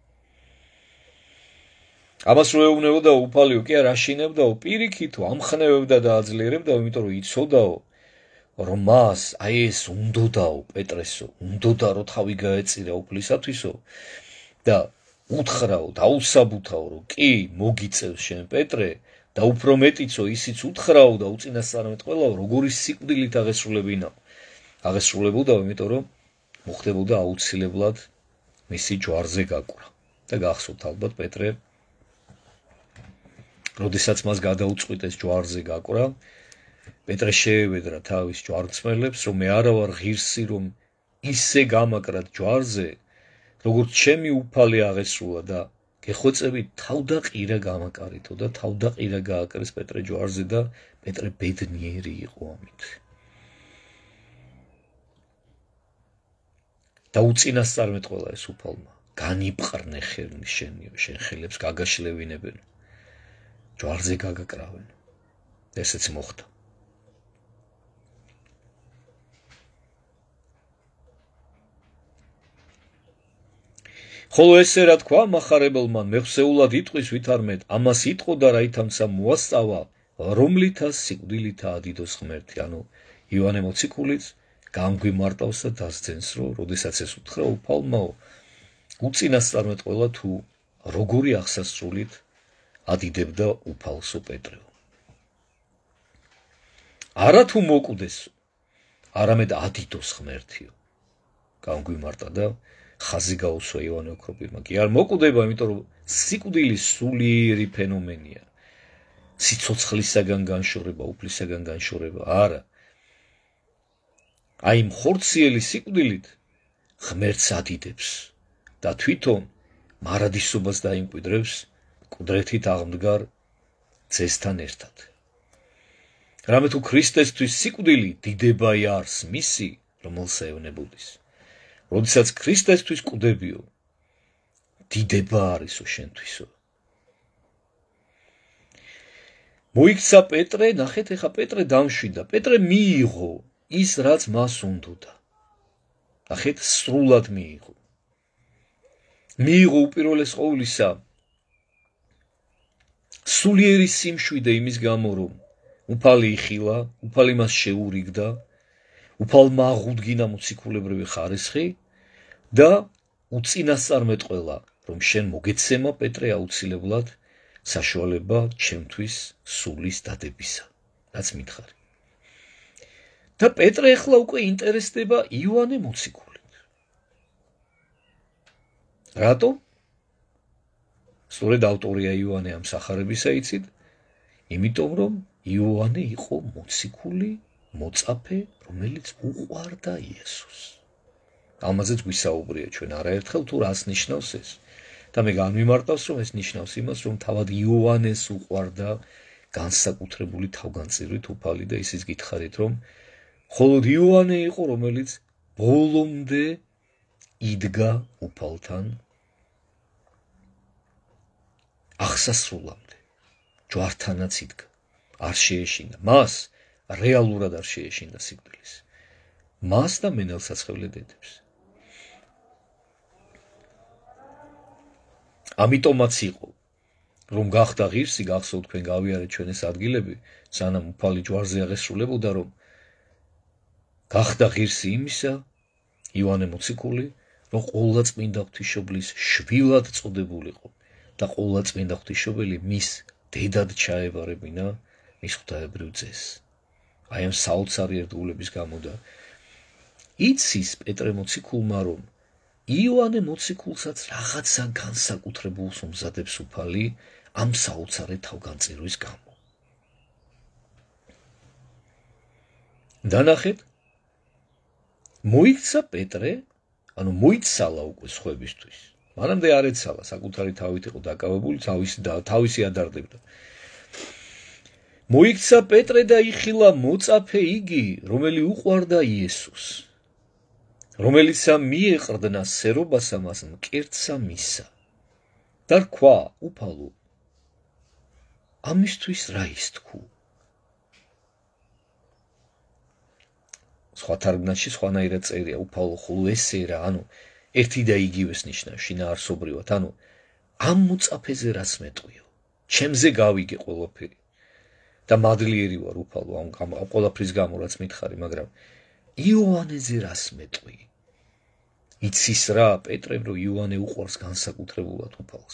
ამას რო ეუბნებოდა უფალიო, კი არა აშინებდაო, პირიქითო ამხნევებდა და აძლიერებდაო, იმიტომ რომ იცოდაო, რომ მას აი ეს უნდოდაო პეტრესო, უნდოდა რომ თავი გაეწირა უფლისათვისო და უთხრაო, დაუსაბუთაო, რომ კი მოგიწევს შენ პეტრე და უფრო მეტიცო ისიც უთხრაო და უწინასწარმეტყველაო, როგორი სიკვდილით აღესრულებინაო. აღესრულებოდაო, იმიტომ რომ მოხდებოდა აუცილებლად მისი ჯვარზე გაკვრა და გახსოვთ ალბათ პეტრე, როდესაც მას გადაუწყვიტეს ჯვარზე გაკვრა, პეტრე შეევედრა თავის ჯვარცმელებს, რომ მე არა ვარ ღირსი, რომ ისე გამაკრათ ჯვარზე, როგორც ჩემი უფალი აღესრულა და გეხვეწებით თავდაყირა გამაკარითო და თავდაყირა გააკრეს პეტრე ჯვარზე და პეტრე ბედნიერი იყო ამით. და უწინასწარმეტყველა ეს უფალმა, განიპყრნე ხელნი შენიო, შენ ხელებს გაგაშლევინებენ, ჯვარზე გაგაკრავენ. ესეც მოხდა. ხოლო ესე რა თქვა მახარებელმა, მეხსეულად იტყვის ვით არმედ, ამას იტყოდა რაითამცა მოასწავა, რომლითაც სიკვდილითაა დიდოს ღმერთი. ანუ ივანე მოციქულიც გამგვიმარტავს და დასძენს, რომ როდესაც ეს უთხრა უფალმაო, უწინასწარმეტყველა თუ როგორი აღსასრულით ადიდებდა უფალსო პეტრეო. არა თუ მოკვდესო, არამედ ადიდოს ღმერთიო. გამგვიმარტა და ხაზი გაუსვა ივანე ოქროპირმა. კი არ მოკვდება, იმიტომ რომ სიკვდილი სულიერი ფენომენია. სიცოცხლისაგან განშორება, უფლისაგან განშორება, არა. აი მხორციელი სიკვდილით ღმერთს ადიდებს და თვითონ მარადისობას დაიმკვიდრებს მკვდრეთით აღმდგარ ძესთან ერთად. რამე თუ ქრისტესთვის სიკვდილი დიდება იარს მისი, რომელსა ევნებოდის. როდესაც ქრისტესთვის კვდებიო, დიდება არისო შენთვისო. მოიქცა პეტრე, ნახეთ ეხა პეტრე დამშვიდა, პეტრე მიიღო ის რაც მას უნდოდა. ნახეთ სრულად მიიღო. მიიღო უპირველეს ყოვლისა სულიერი სიმშვიდე იმის გამო, რომ უფალი იხილა, უფალი მას შეურიგდა, უფალმა აღუდგინა მოციქულებრივი ხარისხი და უწინასწარმეტყველა, რომ შენ მოგეცემა პეტრე აუცილებლად საშუალება ჩემთვის სულის დადებისა, რაც მითხარი. და პეტრე ახლა უკვე ინტერესდება ივანე მოციქულით. რატო? სწორედ ავტორია ივანე ამ სახარებისა იცით, იმიტომ რომ ივანე იყო მოციქული, მოწაფე, რომელიც უყვარდა იესოს. ამაზეც გვისაუბრია ჩვენ არაერთხელ, თუ რას ნიშნავს ეს. და მე განვიმარტავს, რომ ეს ნიშნავს იმას, რომ თავად იოანეს უყვარდა განსაკუთრებული თავგანწირვით უფალი და ისიც გითხარით, რომ მხოლოდ იოანე იყო, რომელიც ბოლომდე იდგა უფალთან აღსასრულამდე, ჯვართანაც იდგა, არ შეეშინდა, მას რეალურად არ შეეშინდა სიკვდილის, მას და მენელსაცხებლე დედებს. ამიტომაც იყო, რომ გახდა ღირსი, გახსოვთ თქვენ გავიარეთ ჩვენ ეს ადგილები, სანამ უფალი ჯვარზე აღესრულებოდა, რომ გახდა ღირსი იმისა, იოანე მოციქული, რომ ყოვლადწმინდა ღვთისმშობლის შვილად წოდებულიყო და ყოვლადწმინდა ღვთისმშობელი მის დედად ჩაებარებინა მის ღვთაებრივ ძეს. აი ამ საოცარი ერთგულების გამო და იცის პეტრე მოციქულმა, რომ იოანე მოციქულსაც რაღაცა განსაკუთრებულს უმზადებს უფალი ამ საოცარი თავგანწირვის გამო. დანახეთ, მოიქცა პეტრე, ანუ მოიცალა უკვე სხვებისთვის. მანამდე არ ეცალა, საკუთარი თავით იყო დაკავებული, თავისი და თავისი ადარდებდა. მოიქცა პეტრე და იხილა მოწაფე იგი, რომელი უყვარდა იესოს, რომელიცა მიეყრდნა სერობასა მას მკერდსა მისა. და რქვა, უფალო, ამისთვის რა ისტქუ? სხვა თარგმანში სხვანაირად წერია, უფალო, ხოლო ესე რა, ანუ ერთი და იგივეს ნიშნავს შინაარსობრივად, ანუ ამ მოწაფეზე რას მეტყვიო? ჩემზე გავიგე ყველაფერი. და მადლიერი ვარ უფალო ამ ყველაფრის გამო რაც მითხარი, მაგრამ იოანეზე რას მეტყვი? იცის რა პეტრემ, რომ იოანე უყვარს განსაკუთრებულად უფალს.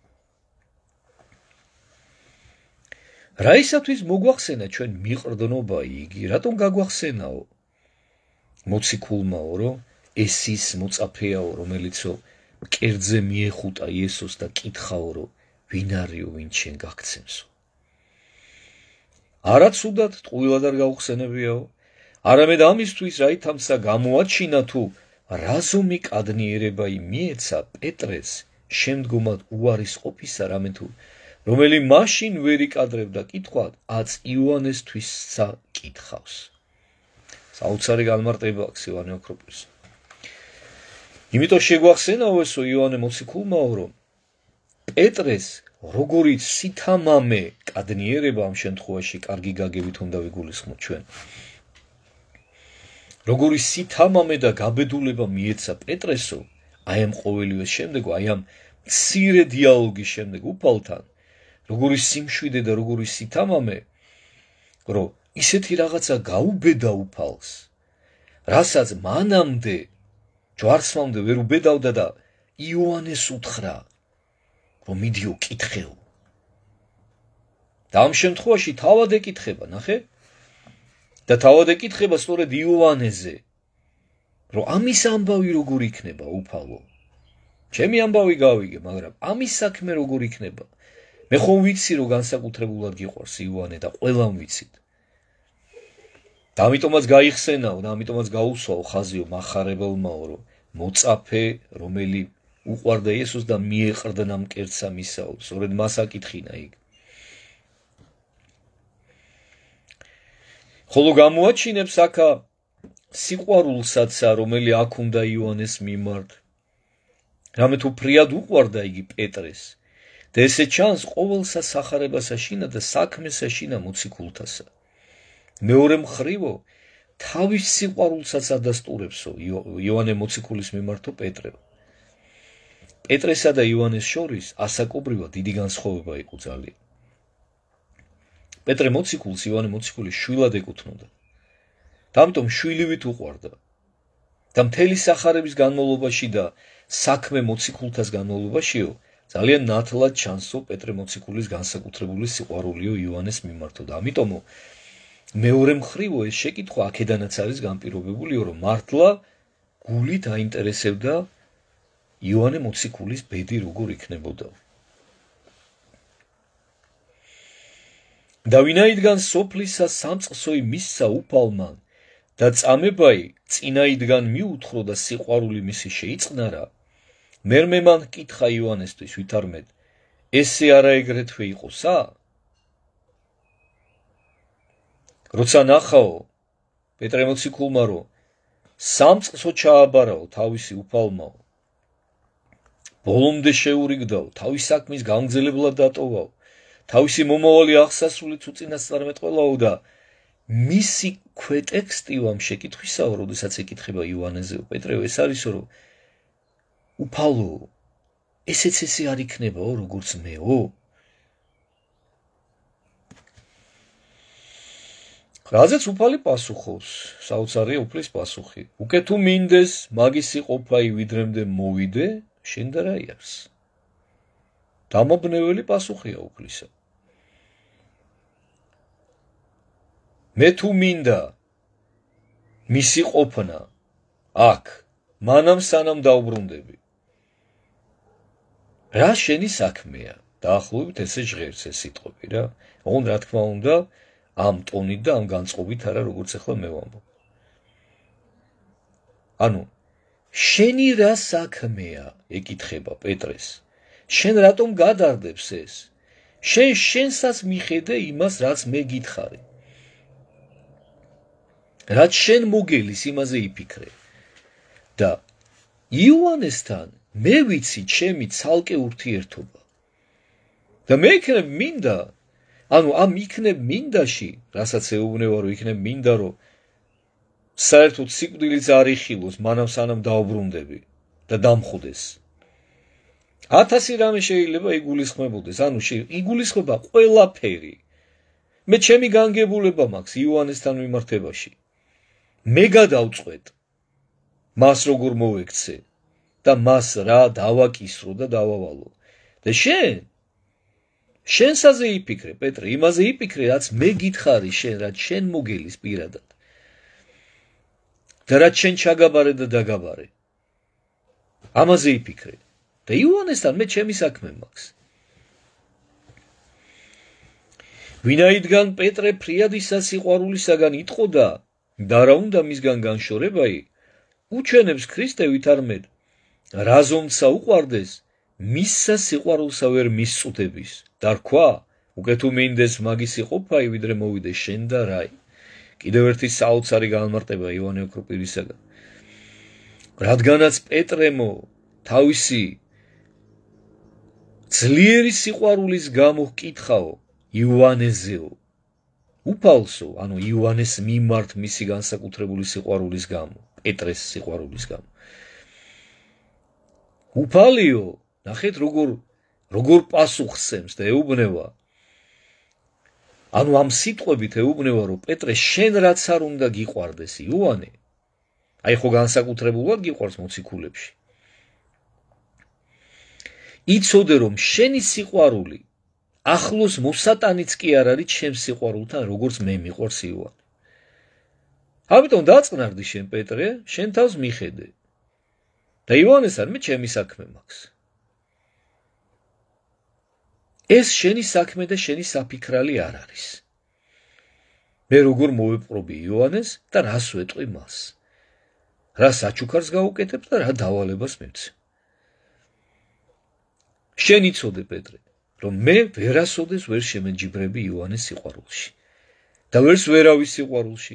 რა ისათვის მოგვახსენა ჩვენ მიყრდნობა იგი, რატომ გაგვახსენაო? მოციქულმაო, რომ ეს ის მოწაფეაო, რომელიცო მკერდზე მიეხუტა იესოს და კითხაო, რომ ვინ არისო, ვინ შენ გაგცემსო? არა ცუდად ტყუილად არ გაუხსენებიაო, არამედ ამისთვის რაითამსა გამოაჩინა თუ რაზომი კადნიერება მიეცა პეტრეს შემდგომად უარის ყოფისა, რამე თუ რომელი მაშინ ვერ იკადრებდა კითხვად, აც იოანესთვისა კითხავს. საოცარი განმარტება აქვს იოანე ოქროპირს. იმიტომ შეგვახსენაო ესო იოანე მოციქულმაო, რომ პეტრეს როგორი სითამამე კადნიერება ამ შემთხვევაში კარგი გაგებით უნდა ვიგულისხმოთ ჩვენ. როგორი სითამამე და გაბედულება მიეცა პეტრესო, აი ამ ყოველივეს შემდეგ, აი ამ მცირე დიალოგის შემდეგ უფალთან, როგორი სიმშვიდე და როგორი სითამამე, რომ ისეთი რაღაცა გაუბედა უფალს, რასაც მანამდე ჯვარცმამდე ვერ უბედავდა და იოანეს უთხრა, რომ მიდიო კითხეო. და ამ შემთხვევაში თავად ეკითხება, ნახე? და თავად ეკითხება სწორედ იოანეზე, რომ ამის ამბავი როგორ იქნება უფალო? ჩემი ამბავი გავიგე, მაგრამ ამის საქმე როგორ იქნება? მე ხომ ვიცი, რომ განსაკუთრებულად გიყვარს იოანე და ყველამ ვიცით. და ამიტომაც გაიხსენაო და ამიტომაც გაუსვაო ხაზიო მახარებელმაო, რომ მოწაფე, რომელი უყვარდა იესოს და მიეყრდნა მკერდსა მისაო, სწორედ მას აკითხინა იქ. ხოლო გამოაჩინებს აქა სიყვარულსაცა, რომელი აქ უნდა იოანეს მიმართ, რამე თუ ფრიად უყვარდა იგი პეტრეს და ესე ჩანს ყოველსა სახარებასა შინა და საქმესა შინა მოციქულთასა. მეორე მხრივო თავის სიყვარულსაც ადასტურებსო იოანე მოციქულის მიმართო პეტრე. პეტრესა და იოანეს შორის ასაკობრივად დიდი განსხვავება იყო ძალიან. პეტრე მოციქულს იოანე მოციქული შვილად ეკუთვნოდა. და ამიტომ შვილივით უყვარდა. და მთელი სახარების განმავლობაში და საქმე მოციქულთას განმავლობაშიო ძალიან ნათლად ჩანსო პეტრე მოციქულის განსაკუთრებული სიყვარულიო იოანეს მიმართო და ამიტომო მეორე მხრივო ეს შეკითხვა აქედანაც არის განპირობებულიო, რომ მართლა გულით აინტერესებდა იოანე მოციქულის ბედი როგორ იქნებოდა. და ვინაიდან სოფლისა სამწყსოი მისცა უფალმან და წამებაი წინაიდან მიუთხოვდა და სიყვარული მისი შეიწყნარა, მერმე მან კითხა იოანესთვის ვითარმედ, ესე არა ეგრეთვე იყოსა? როცა ნახაო, პეტრე მოციქულმა რომ სამწყსო ჩააბარაო თავისი უფალმაო, ბოლომდე შეურიგდაო, თავის საქმის გაგრძელებლად დატოვაო, თავისი მომავალი აღსასრულით უწინასწარმეტყველაო და მისი ქვეტექსტი ამ შეკითხვისაო, როდესაც ეკითხება იოანეზეო პეტრეო, ეს არისო, რომ უფალო, ესეც ესე არ იქნებაო, როგორც მეო? რაზეც უფალი პასუხობს, საოცარია უფლის პასუხი. უკე თუ მინდეს მაგისი ყოფაი ვიდრემდე მოვიდე, შენ და რა იარს? დამაბნეველი პასუხია უფლისა. მე თუ მინდა მისი ყოფნა აქ, მანამ სანამ დაუბრუნდები. რა შენი საქმეა? დაახლოებით ესე ჟღერს ეს სიტყვები რა. ოღონდ რა თქმა უნდა, ამ ტონით და ამ განწყობით არა, როგორც ახლა მე ვამბობ. ანუ შენი რა საქმეა? ეკითხება პეტრეს. შენ რატომ გადარდებს ეს? შენ შენსაც მიხედე იმას, რაც მე გითხარი. რაც შენ მოგელის, იმაზე იფიქრე. და იოანესთან მე ვიცი ჩემი ცალკე ურთიერთობა. და მე იქნებ მინდა, ანუ ამ იქნებ მინდაში, რასაც ეუბნება, რომ იქნებ მინდა, რომ საერთოდ სიკვდილიც არ იხილოს, მანამ სანამ დაუბრუნდები და დამხვდეს. ათასი რამე შეიძლება იგულისხმებოდეს, ანუ იგულისხმება ყველაფერი. მე ჩემი განგებულება მაქვს იოანესთან მიმართებაში. მე გადავწყვეტ მას როგორ მოვექცე და მას რა დავაკისრო და დავავალო. და შენ შენსაზე იფიქრე, პეტრე, იმაზე იფიქრე, რაც მე გითხარი შენ, რაც შენ მოგელის პირადად. და რაც შენ ჩაგაბარე და დაგაბარე. ამაზე იფიქრე. და იოანესთან მე ჩემი საქმე მაქვს. ვინაიდან პეტრე ფრიადისა სიყვარულისაგან იტყოდა და რა უნდა მისგან განშორებაი, უჩვენებს ქრისტე ვითარმედ, რაზომცა უყვარდეს, მისსა სიყვარულსა ვერ მისწუთების. და რქვა, უკე თუ მინდეს მაგისი ყოფაი, ვიდრე მოვიდე შენ და რაი. კიდევ ერთი საოცარი განმარტება იოანე ოქროპირისაგან. რადგანაც პეტრემო თავისი ძლიერი სიყვარულის გამო ჰკითხაო იოანეზეო, უფალსო, ანუ იოანეს მიმართ მისი განსაკუთრებული სიყვარულის გამო, პეტრეს სიყვარულის გამო. უფალიო, ნახეთ როგორ როგორ პასუხსემს და ეუბნება. ანუ ამ სიტყვებით ეუბნება, რომ პეტრე შენ რაც არ უნდა გიყვარდეს იოანე, აი ხო განსაკუთრებულად გიყვარს მოციქულებში. იცოდე რომ შენი სიყვარული ახლოს მოსატანიც კი არ არის ჩემს სიყვარულთან, როგორც მე მიყვარს იოანე. ამიტომ დაწყნარდი შენ პეტრე, შენ თავს მიხედე. და იოანესთან მე ჩემი საქმე მაქვს. ეს შენი საქმე და შენი საფიქრალი არ არის. მე როგორ მოვეპყრობი იოანეს და რას ვეტყვი მას. რა საჩუქარს გაუკეთებ და რა დავალებას მივცე. შენ იცოდე პეტრე, რომ მე ვერასოდეს ვერ შემეჯიბრები იოანეს სიყვარულში და ვერს ვერავის სიყვარულში.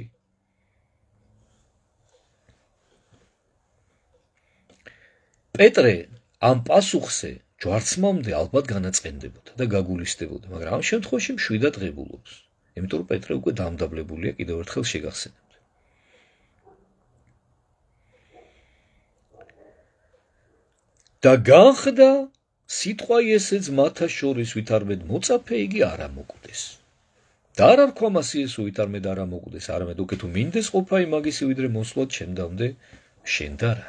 პეტრე ამ პასუხზე ჯვარცმამდე ალბათ განაწყენდებოდა და გაგულისდებოდა, მაგრამ ამ შემთხვევაში მშვიდად ღებულობს. იმიტომ რომ პეტრე უკვე დამდაბლებულია, კიდევ ერთხელ შეგახსენებთ. და განხდა სიტყვა ესეც მათა შორის ვითარმედ მოწაფე იგი არ ამოკვდეს. და არ არქვა მას იესო ვითარმედ არ ამოკვდეს, არამედ უკე თუ მინდეს ყოფაი მაგისი ვიდრე მოსვლად შემდამდე შენ და რა.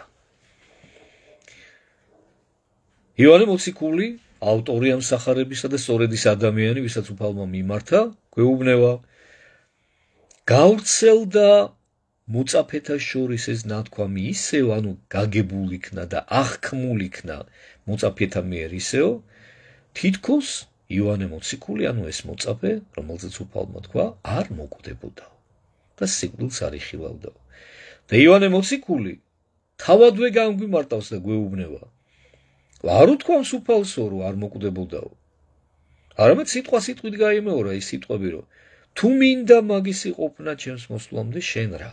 იოანე მოციქული, ავტორი ამ სახარებისა და სწორედ ის ადამიანი, ვისაც უფალმა მიმართა, გვეუბნება, გავრცელდა მოწაფეთა შორის ეს ნათქვამი ისევ, ანუ გაგებულ იქნა და აღქმულ იქნა მოწაფეთა მიერ ისევ, თითქოს იოანე მოციქული, ანუ ეს მოწაფე, რომელზეც უფალმა თქვა, არ მოკვდებოდა და სიკვდილს არ იხილავდა. და იოანე მოციქული თავადვე განგვიმარტავს და გვეუბნება, არ უთქვამს უფალსო, რომ არ მოკვდებოდაო. არამედ სიტყვა სიტყვით გაიმეორა ის სიტყვები, რომ თუ მინდა მაგისი ყოფნა ჩემს მოსვლამდე შენ რა.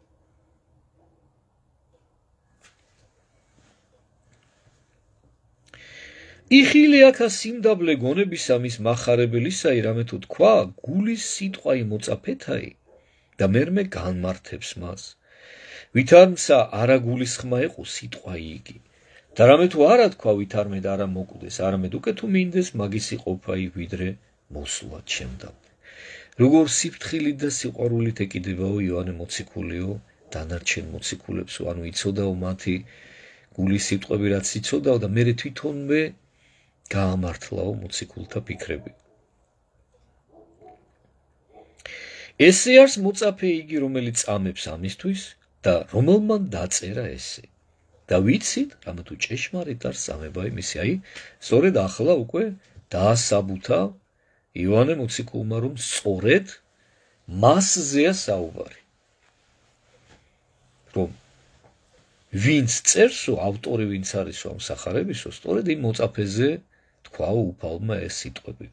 იხილე აქა სიმდაბლე გონებისა მის მახარებელისაი, რამე თუ თქვა, გულის სიტყვაი მოწაფეთაი და მერმე განმართებს მას. ვითარცა არა გულის ხმა იყო სიტყვაი იგი. და რამე თუ არა თქვა ვითარმე და არა მოკვდეს, არამედ უკვე თუ მინდეს მაგისი ყოფაი ვიდრე მოსვლა ჩემდამდე. როგორ სიფრთხილით და სიყვარულით ეკიდებაო იოანე მოციქულიო დანარჩენ მოციქულებსო, ანუ იცოდაო მათი გულის სიტყვები რაც იცოდაო და მერე თვითონვე გაამართლაო მოციქულთა ფიქრები. ესე არის მოწაფე იგი, რომელიც წამებს ამისთვის და რომელმან დაწერა ესე. და ვიცით, რამე თუ ჭეშმარიტ არის წამება იმისი, აი, სწორედ ახლა უკვე დაასაბუთა იოანე მოციქულმა, რომ სწორედ მასზეა საუბარი. რომ ვინც წერსო, ავტორი ვინც არისო ამ სახარებისო, სწორედ იმ მოწაფეზე თქვაო უფალმა ეს სიტყვები.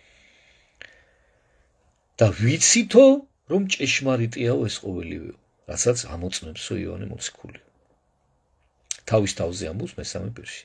და ვიცითო, რომ ჭეშმარიტიაო ეს ყოველივე, რასაც ამოწმებსო იოანე მოციქული. თავის თავზე ამბობს მესამე პირში.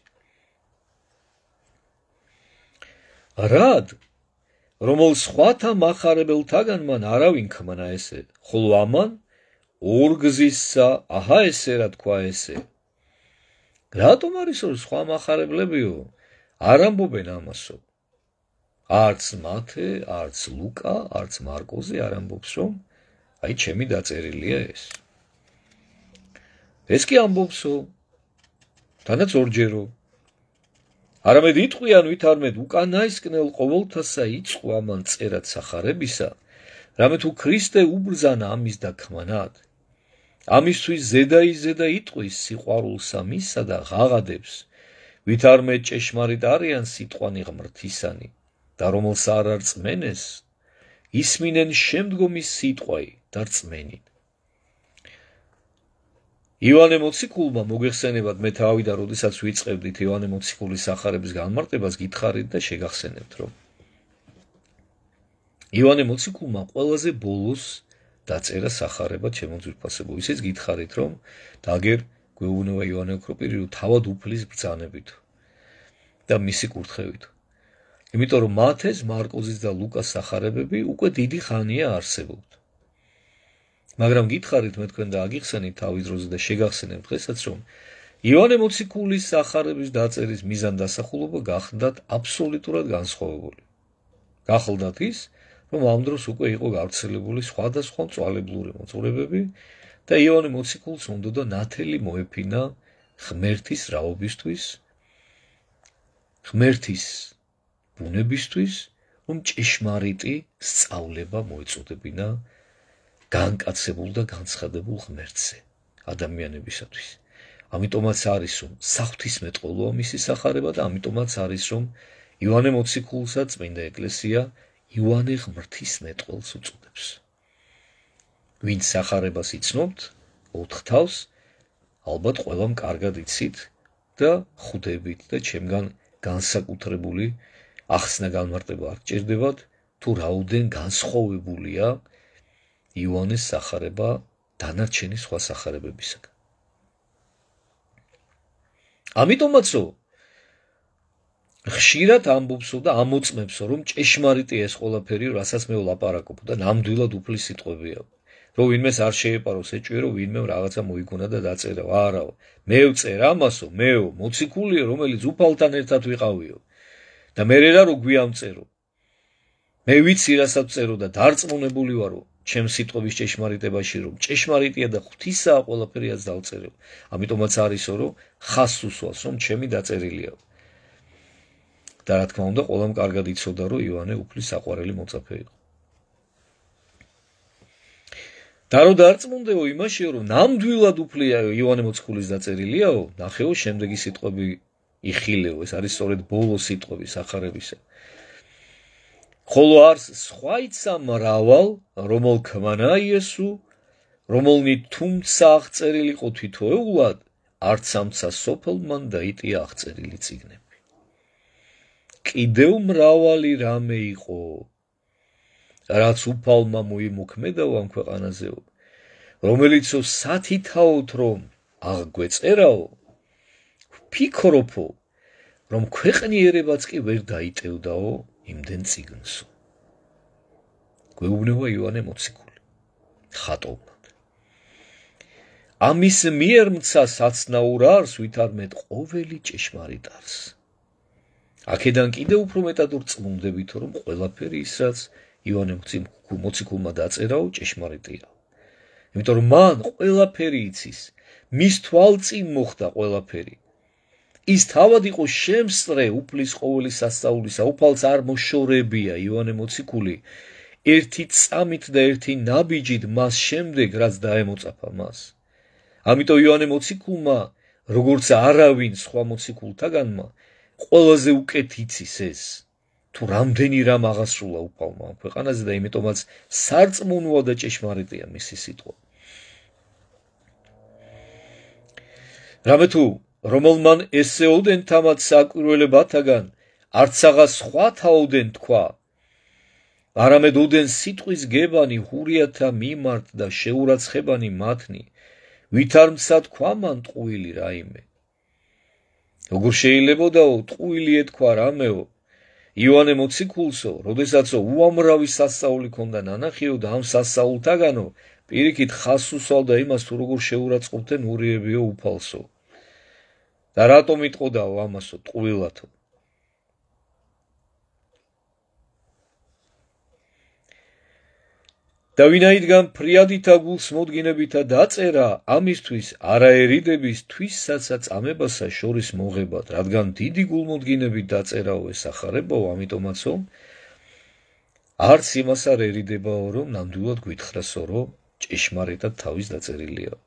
რად, რომელ სხვათა მახარებელთაგან მან არავინ ქმნა ესე, ხოლო ამან ორგზისა, აჰა ესე რა თქვა ესე. რატომ არის რომ სხვა მახარებლებიო, არ ამბობენ ამასო. არც მათე, არც ლუკა, არც მარკოზი არ ამბობს, რომ აი ჩემი დაწერილია ეს. ეს კი ამბობსო, თანაც ორჯერო. არამედ იტყვიან ვითარმედ უკანაისკნელ ყოველთასა იწყო ამან წერად სახარებისა, რამე თუ ქრისტე უბრძანა ამის დაქმანად. ამისთვის ზედაიზედა იტყვის სიყვარულსა მისსა და ღაღადებს, ვითარმედ ჭეშმარიტ არიან სიტყვანი ღმრთისანი და რომელს არ არწმენეს, ისმინენ შემდგომი სიტყვაი და რწმენინ. იოანე მოციქულმა მოგეხსენებათ მე თავი და როდესაც ვიწყებდით იოანე მოციქულის სახარების განმარტებას გითხარით და შეგახსენებთ, რომ იოანე მოციქულმა ყველაზე ბოლოს დაწერა სახარება ჩემო ძვირფასებო, ისიც გითხარით, რომ დაგერ გვეუბნება იოანე ოქროპირი, რომ თავად უფლის ბრძანებით და მისი კურთხევით. იმიტომ რომ მათეს, მარკოზის და ლუკას სახარებები უკვე დიდი ხანია არსებობთ. მაგრამ გითხარით მე თქვენ და აგიხსენით თავის დროზე და შეგახსენებთ დღესაც, რომ იოანე მოციქულის სახარების დაწერის მიზანდასახულობა გახდათ აბსოლუტურად განსხვავებული. გახლდათ ის, რომ ამ დროს უკვე იყო გავრცელებული სხვადასხვა მწვალებლური მოძღვრებები და იოანე მოციქულს უნდოდა ნათელი მოეფინა ღმერთის რაობისთვის, ღმერთის ბუნებისთვის, რომ ჭეშმარიტი სწავლება მოეწოდებინა განკაცებულ და განცხადებულ ღმერთზე ადამიანებისათვის. ამიტომაც არის, რომ საღვთისმეტყველოა მისი სახარება და ამიტომაც არის, რომ იოანე მოციქულსა წმინდა ეკლესია იოანე ღმრთისმეტყველს უწოდებს. ვინც სახარებას იცნობთ, ოთხ თავს, ალბათ ყველამ კარგად იცით და ხვდებით და ჩემგან განსაკუთრებული ახსნა განმარტება არ გჭირდებათ, თუ რაოდენ განსხვავებულია იოანეს სახარება დანარჩენი სხვა სახარებებისაგან. ამიტომაც რომ ხშირად ამბობსო და ამოწმებსო, რომ ჭეშმარიტია ეს ყველაფერი, რასაც მე ვლაპარაკობ და ნამდვილად უფლის სიტყვებია. რომ ვინმეს არ შეეპაროს ეჭვირო, ვინმე რაღაცა მოიგონა და დაწერა. არა, მე ვწერ ამასო, მეო, მოციქულიო, რომელიც უფალთან ერთად ვიყავიო. და მე რა რო გვიამწერო. მე ვიცი რასაც წერო და დარწმუნებული ვარო ჩემ სიტყვის ჭეშმარიტებაში, რომ ჭეშმარიტია და ღვთისაა ყველაფერიაც დავწერო. ამიტომაც არისო, რომ ხას უსვას, რომ ჩემი დაწერილია. და რა თქმა უნდა, ყველამ კარგად იცოდა, რომ იოანე უფლის საყვარელი მოწაფე იყო. და რო დარწმუნდეო იმაშიო, რომ ნამდვილად უფლია იოანე მოციქულის დაწერილიაო, ნახეო შემდეგი სიტყვები იხილეო, ეს არის სწორედ ბოლო სიტყვები სახარებისა. ხოლო არს სხვაიცა მრავალ, რომელ ქმნა იესო, რომელნი თუმცა აღწერილიყო თითოეულად, არც ამცა სოფელმან დაიტია აღწერილი წიგნები. კიდევ მრავალი რამე იყო, რაც უფალმა მოიმოქმედაო ამ ქვეყანაზეო, რომელიცო სათითაოდ რომ აღგვეწერაო, ვფიქრობო, რომ ქვეყნიერებაც კი ვერ დაიტევდაო იმდენ წიგნსო. გვეუბნება იოანე მოციქული, ხატოვნად. ამის მიერ მცა საცნაურ არს, ვით არ მეტ ყოველი ჭეშმარიტ არს. აქედან კიდევ უფრო მეტად ვრწმუნდებით, რომ ყველაფერი ის, რაც იოანე მოციქულმა დაწერაო, ჭეშმარიტია. იმიტომ რომ მან ყველაფერი იცის, მის თვალწინ მოხდა ყველაფერი. ის თავად იყო შემსწრე უფლის ყოველი სასწაულისა, უფალს არ მოშორებია იოანე მოციქული, ერთი წამით და ერთი ნაბიჯით მას შემდეგ, რაც დაემოწაფა მას. ამიტომ იოანე მოციქულმა, როგორც არავინ სხვა მოციქულთაგანმა, ყველაზე უკეთ იცის ეს, თუ რამდენი რამ აღასრულა უფალმა ამ ქვეყანაზე და იმიტომაც სარწმუნოა და ჭეშმარიტია მისი სიტყვა. რამე თუ რომელმან ესეოდენ თამად საკვირველებათაგან, არც აღარ სხვა თაოდენ თქვა, არამედ ოდენ სიტყვის გებანი ჰურიათა მიმართ და შეურაცხებანი მათნი, ვით არ მცა თქვა მან ტყუილი რაიმე. როგორ შეიძლებოდაო ტყუილი ეთქვა რამეო, იოანე მოციქულსო, როდესაცო უამრავი სასწაული ქონდა ნანახიო და ამ სასწაულთაგანო, პირიქით ხაზს უსვავდა იმას, თუ როგორ შეურაცხყოფდნენ ურიებიო უფალსო. და რატომ იტყოდაო ამასო ტყუილათო? და ვინაიდან ფრიადითა გულს მოდგინებითა დაწერა, ამისთვის არაერიდების თვისსაცა წამებასა შორის მოღებად, რადგან დიდი გულმოდგინებით დაწერაო ესახარებაო, ამიტომაცო არც იმას არერიდებაო, რომ ნამდვილად გვითხრასო, რომ ჭეშმარიტად თავის დაწერილია.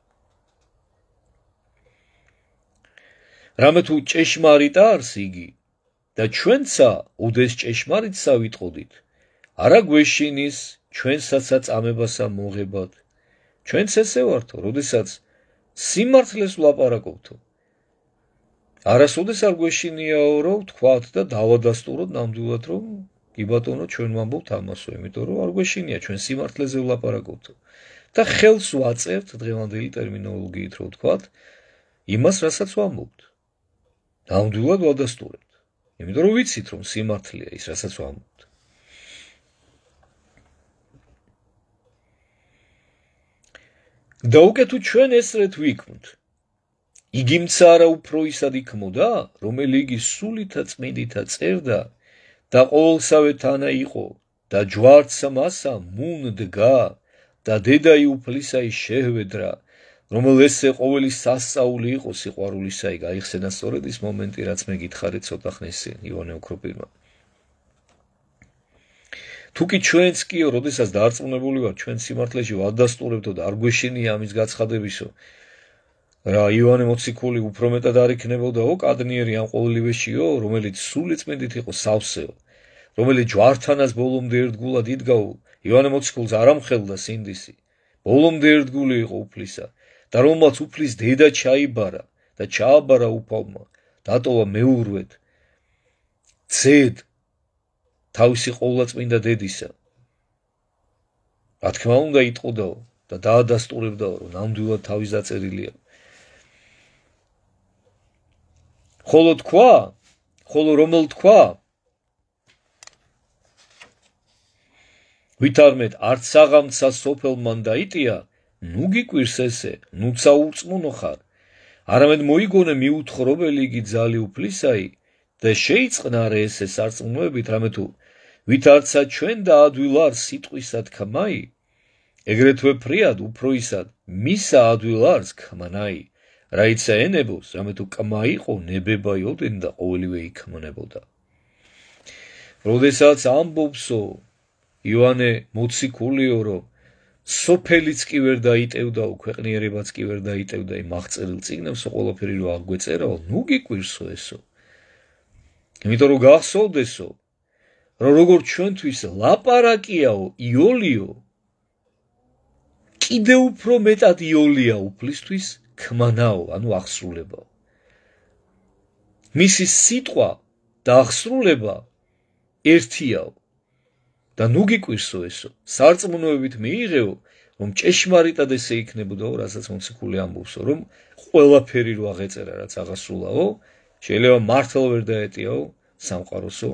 რამე თუ ჭეშმარიტ არს იგი და ჩვენცა უდეს ჭეშმარიტსა ვიტყოდით, არა გვეშინის ჩვენსაცაც ამებასა მოღებად. ჩვენც ესე ვართო, როდესაც სიმართლეს ვლაპარაკობთო. არასოდეს არ გვეშინიაო, რომ ვთქვათ და დავადასტუროთ ნამდვილად, რომ კი ბატონო, ჩვენ ვამბობთ ამასო, იმიტომ რომ არ გვეშინია, ჩვენ სიმართლეზე ვლაპარაკობთო. და ხელს ვაწერთ დღევანდელი ტერმინოლოგიით, რომ ვთქვათ, იმას, რასაც ვამბობთ. ნამდვილად ვადასტურებთ. იმიტომ რომ ვიცით, რომ სიმართლეა ის, რასაც ვამბობთ. და უკვე თუ ჩვენ ესრეთ ვიქმთ, იგი მცა არა უფრო ისად იქმოდა, რომელი იგი სულითა წმინდითა წერდა და ყოველსავე თანა იყო და ჯვარცა მასა მუნ დგა და დედაი უფლისაი შეჰვედრა, რომელ ესე ყოველი სასწაული იყო სიყვარულისაი. გაიხსენა სწორედ ის მომენტი, რაც მე გითხარით ცოტა ხნის წინ იოანე ოქროპირმა. თუკი ჩვენც კიო, როდესაც დარწმუნებული ვართ ჩვენ სიმართლეში ვადასტურებთო და არ გვეშინია ამის გაცხადებისო, რა იოანე მოციქული უფრო მეტად არ იქნებოდაო კადნიერი ამ ყოველივეშიო, რომელიც სული წმინდით იყო სავსეო, რომელიც ჯვართანაც ბოლომდე ერთგულად იდგაო, იოანე მოციქულს არ ამხელდა სინდისი, ბოლომდე ერთგული იყო უფლისა და რომელმაც უფლის დედა ჩაიბარა და ჩააბარა უფალმა, დატოვა მეურვედ ძედ თავისი ყოვლადწმინდა დედისა. რა თქმა უნდა იტყოდაო და დაადასტურებდაო, რომ ნამდვილად თავის დაწერილია. ხოლო თქვა, ხოლო რომელ თქვა, ვით არ მეტ არც საღამცა სოფელმან დაიტია, ნუ გიკვირს ესე, ნუცა ურწმუნო ხარ, არამედ მოიგონე მიუთხრობელი იგი ძალი უფლისაი და შეიწყნარე ესე სარწმუნოებით, რამე თუ ვით არცა ჩვენ დაადვილარ სიტყვისად ქმაი, ეგრეთვე ფრიად უფრო ისად მისა ადვილარს ქმანაი, რაიცა ენებოს, რამე თუ კმა იყო ნებებაიოდენ და ყოველივე იქმნებოდა. როდესაც ამბობსო იოანე მოციქულიო, რომ სოფელიც კი ვერ დაიტევდაო, ქვეყნიერებაც კი ვერ დაიტევდა იმ აღწერილ წიგნებსო, ყველაფერი რო აღგვეწერაო, ნუ გიკვირსო ესო. იმიტომ რომ გახსოვდესო, რომ როგორც ჩვენთვის ლაპარაკიაო იოლიო, კიდე უფრო მეტად იოლია უფლისთვის ქმანაო, ანუ აღსრულებაო. მისი სიტყვა და აღსრულება ერთიაო და ნუ გიკვირსო ესო სარწმუნოებით მიიღეო რომ ჭეშმარიტად ესე იქნებოდაო რასაც მოციქული ამბობსო რომ ყველაფერი რო აღეწერა რაც აღასრულაო შეიძლება მართლა ვერ დაეტიაო სამყაროსო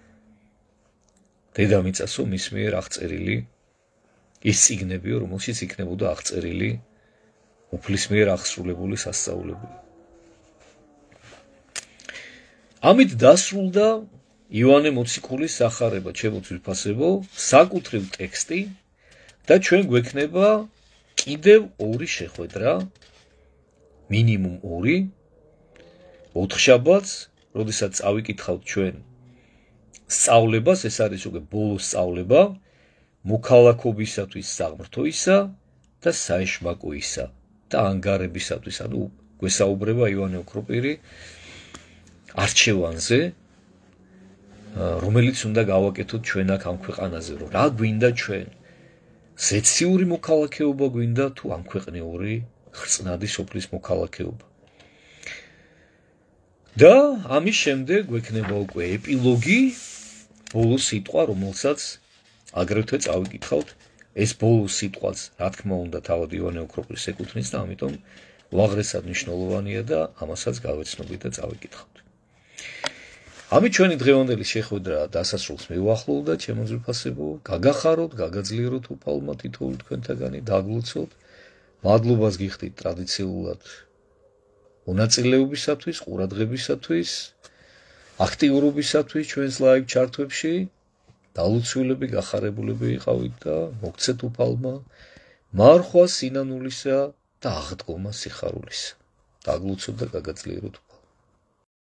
დედამიწასო მის მიერ აღწერილი ის წიგნებიო რომელშიც იქნებოდა აღწერილი უფლის მიერ აღსრულებული სასწაულები ამით დასრულდა ივანე მოციქულის სახარება ჩემო ძვირფასებო საკუთრივ ტექსტი და ჩვენ გვექნება კიდევ ორი შეხვედრა მინიმუმ ორი ოთხშაბათს როდესაც წავიკითხავთ ჩვენ სწავლებას ეს არის უკვე ბოლო სწავლება მოქალაქობისათვის საღმრთოისა და საეშმაკოისა და ანგარებისათვის ანუ გვესაუბრება ივანე ოქროპირი არჩევანზე რომელიც უნდა გავაკეთოთ ჩვენ აქ ამ ქვეყანაზე რომ რა გვინდა ჩვენ ზეციური მოქალაქეობა გვინდა თუ ამ ქვეყნიური ხრწნადი სოფლის მოქალაქეობა და ამის შემდეგ გვექნება უკვე ეპილოგი ბოლო სიტყვა რომელსაც აგრეთვე წავიკითხავთ ეს ბოლო სიტყვაც რა თქმა უნდა თავად ივანე ოქროპირის ეკუთვნის და ამიტომ უაღრესად მნიშვნელოვანია და ამასაც გავეცნობით და წავიკითხავთ ამით ჩვენი დღევანდელი შეხვედრა დასასრულს მივახლოვდა ჩემო ძვირფასებო გაგახაროთ გაგაძლიეროთ უფალმა თითოეული თქვენთაგანი დაგლოცოთ მადლობას გიხდით ტრადიციულად მონაწილეობისათვის ყურადღებისათვის აქტიურობისათვის ჩვენს ლაივ ჩართვებში დალოცულები გახარებულები იყავით და მოგცეთ უფალმა მარხვა სინანულისა და აღდგომა სიხარულისა დაგლოცოთ და გაგაძლიეროთ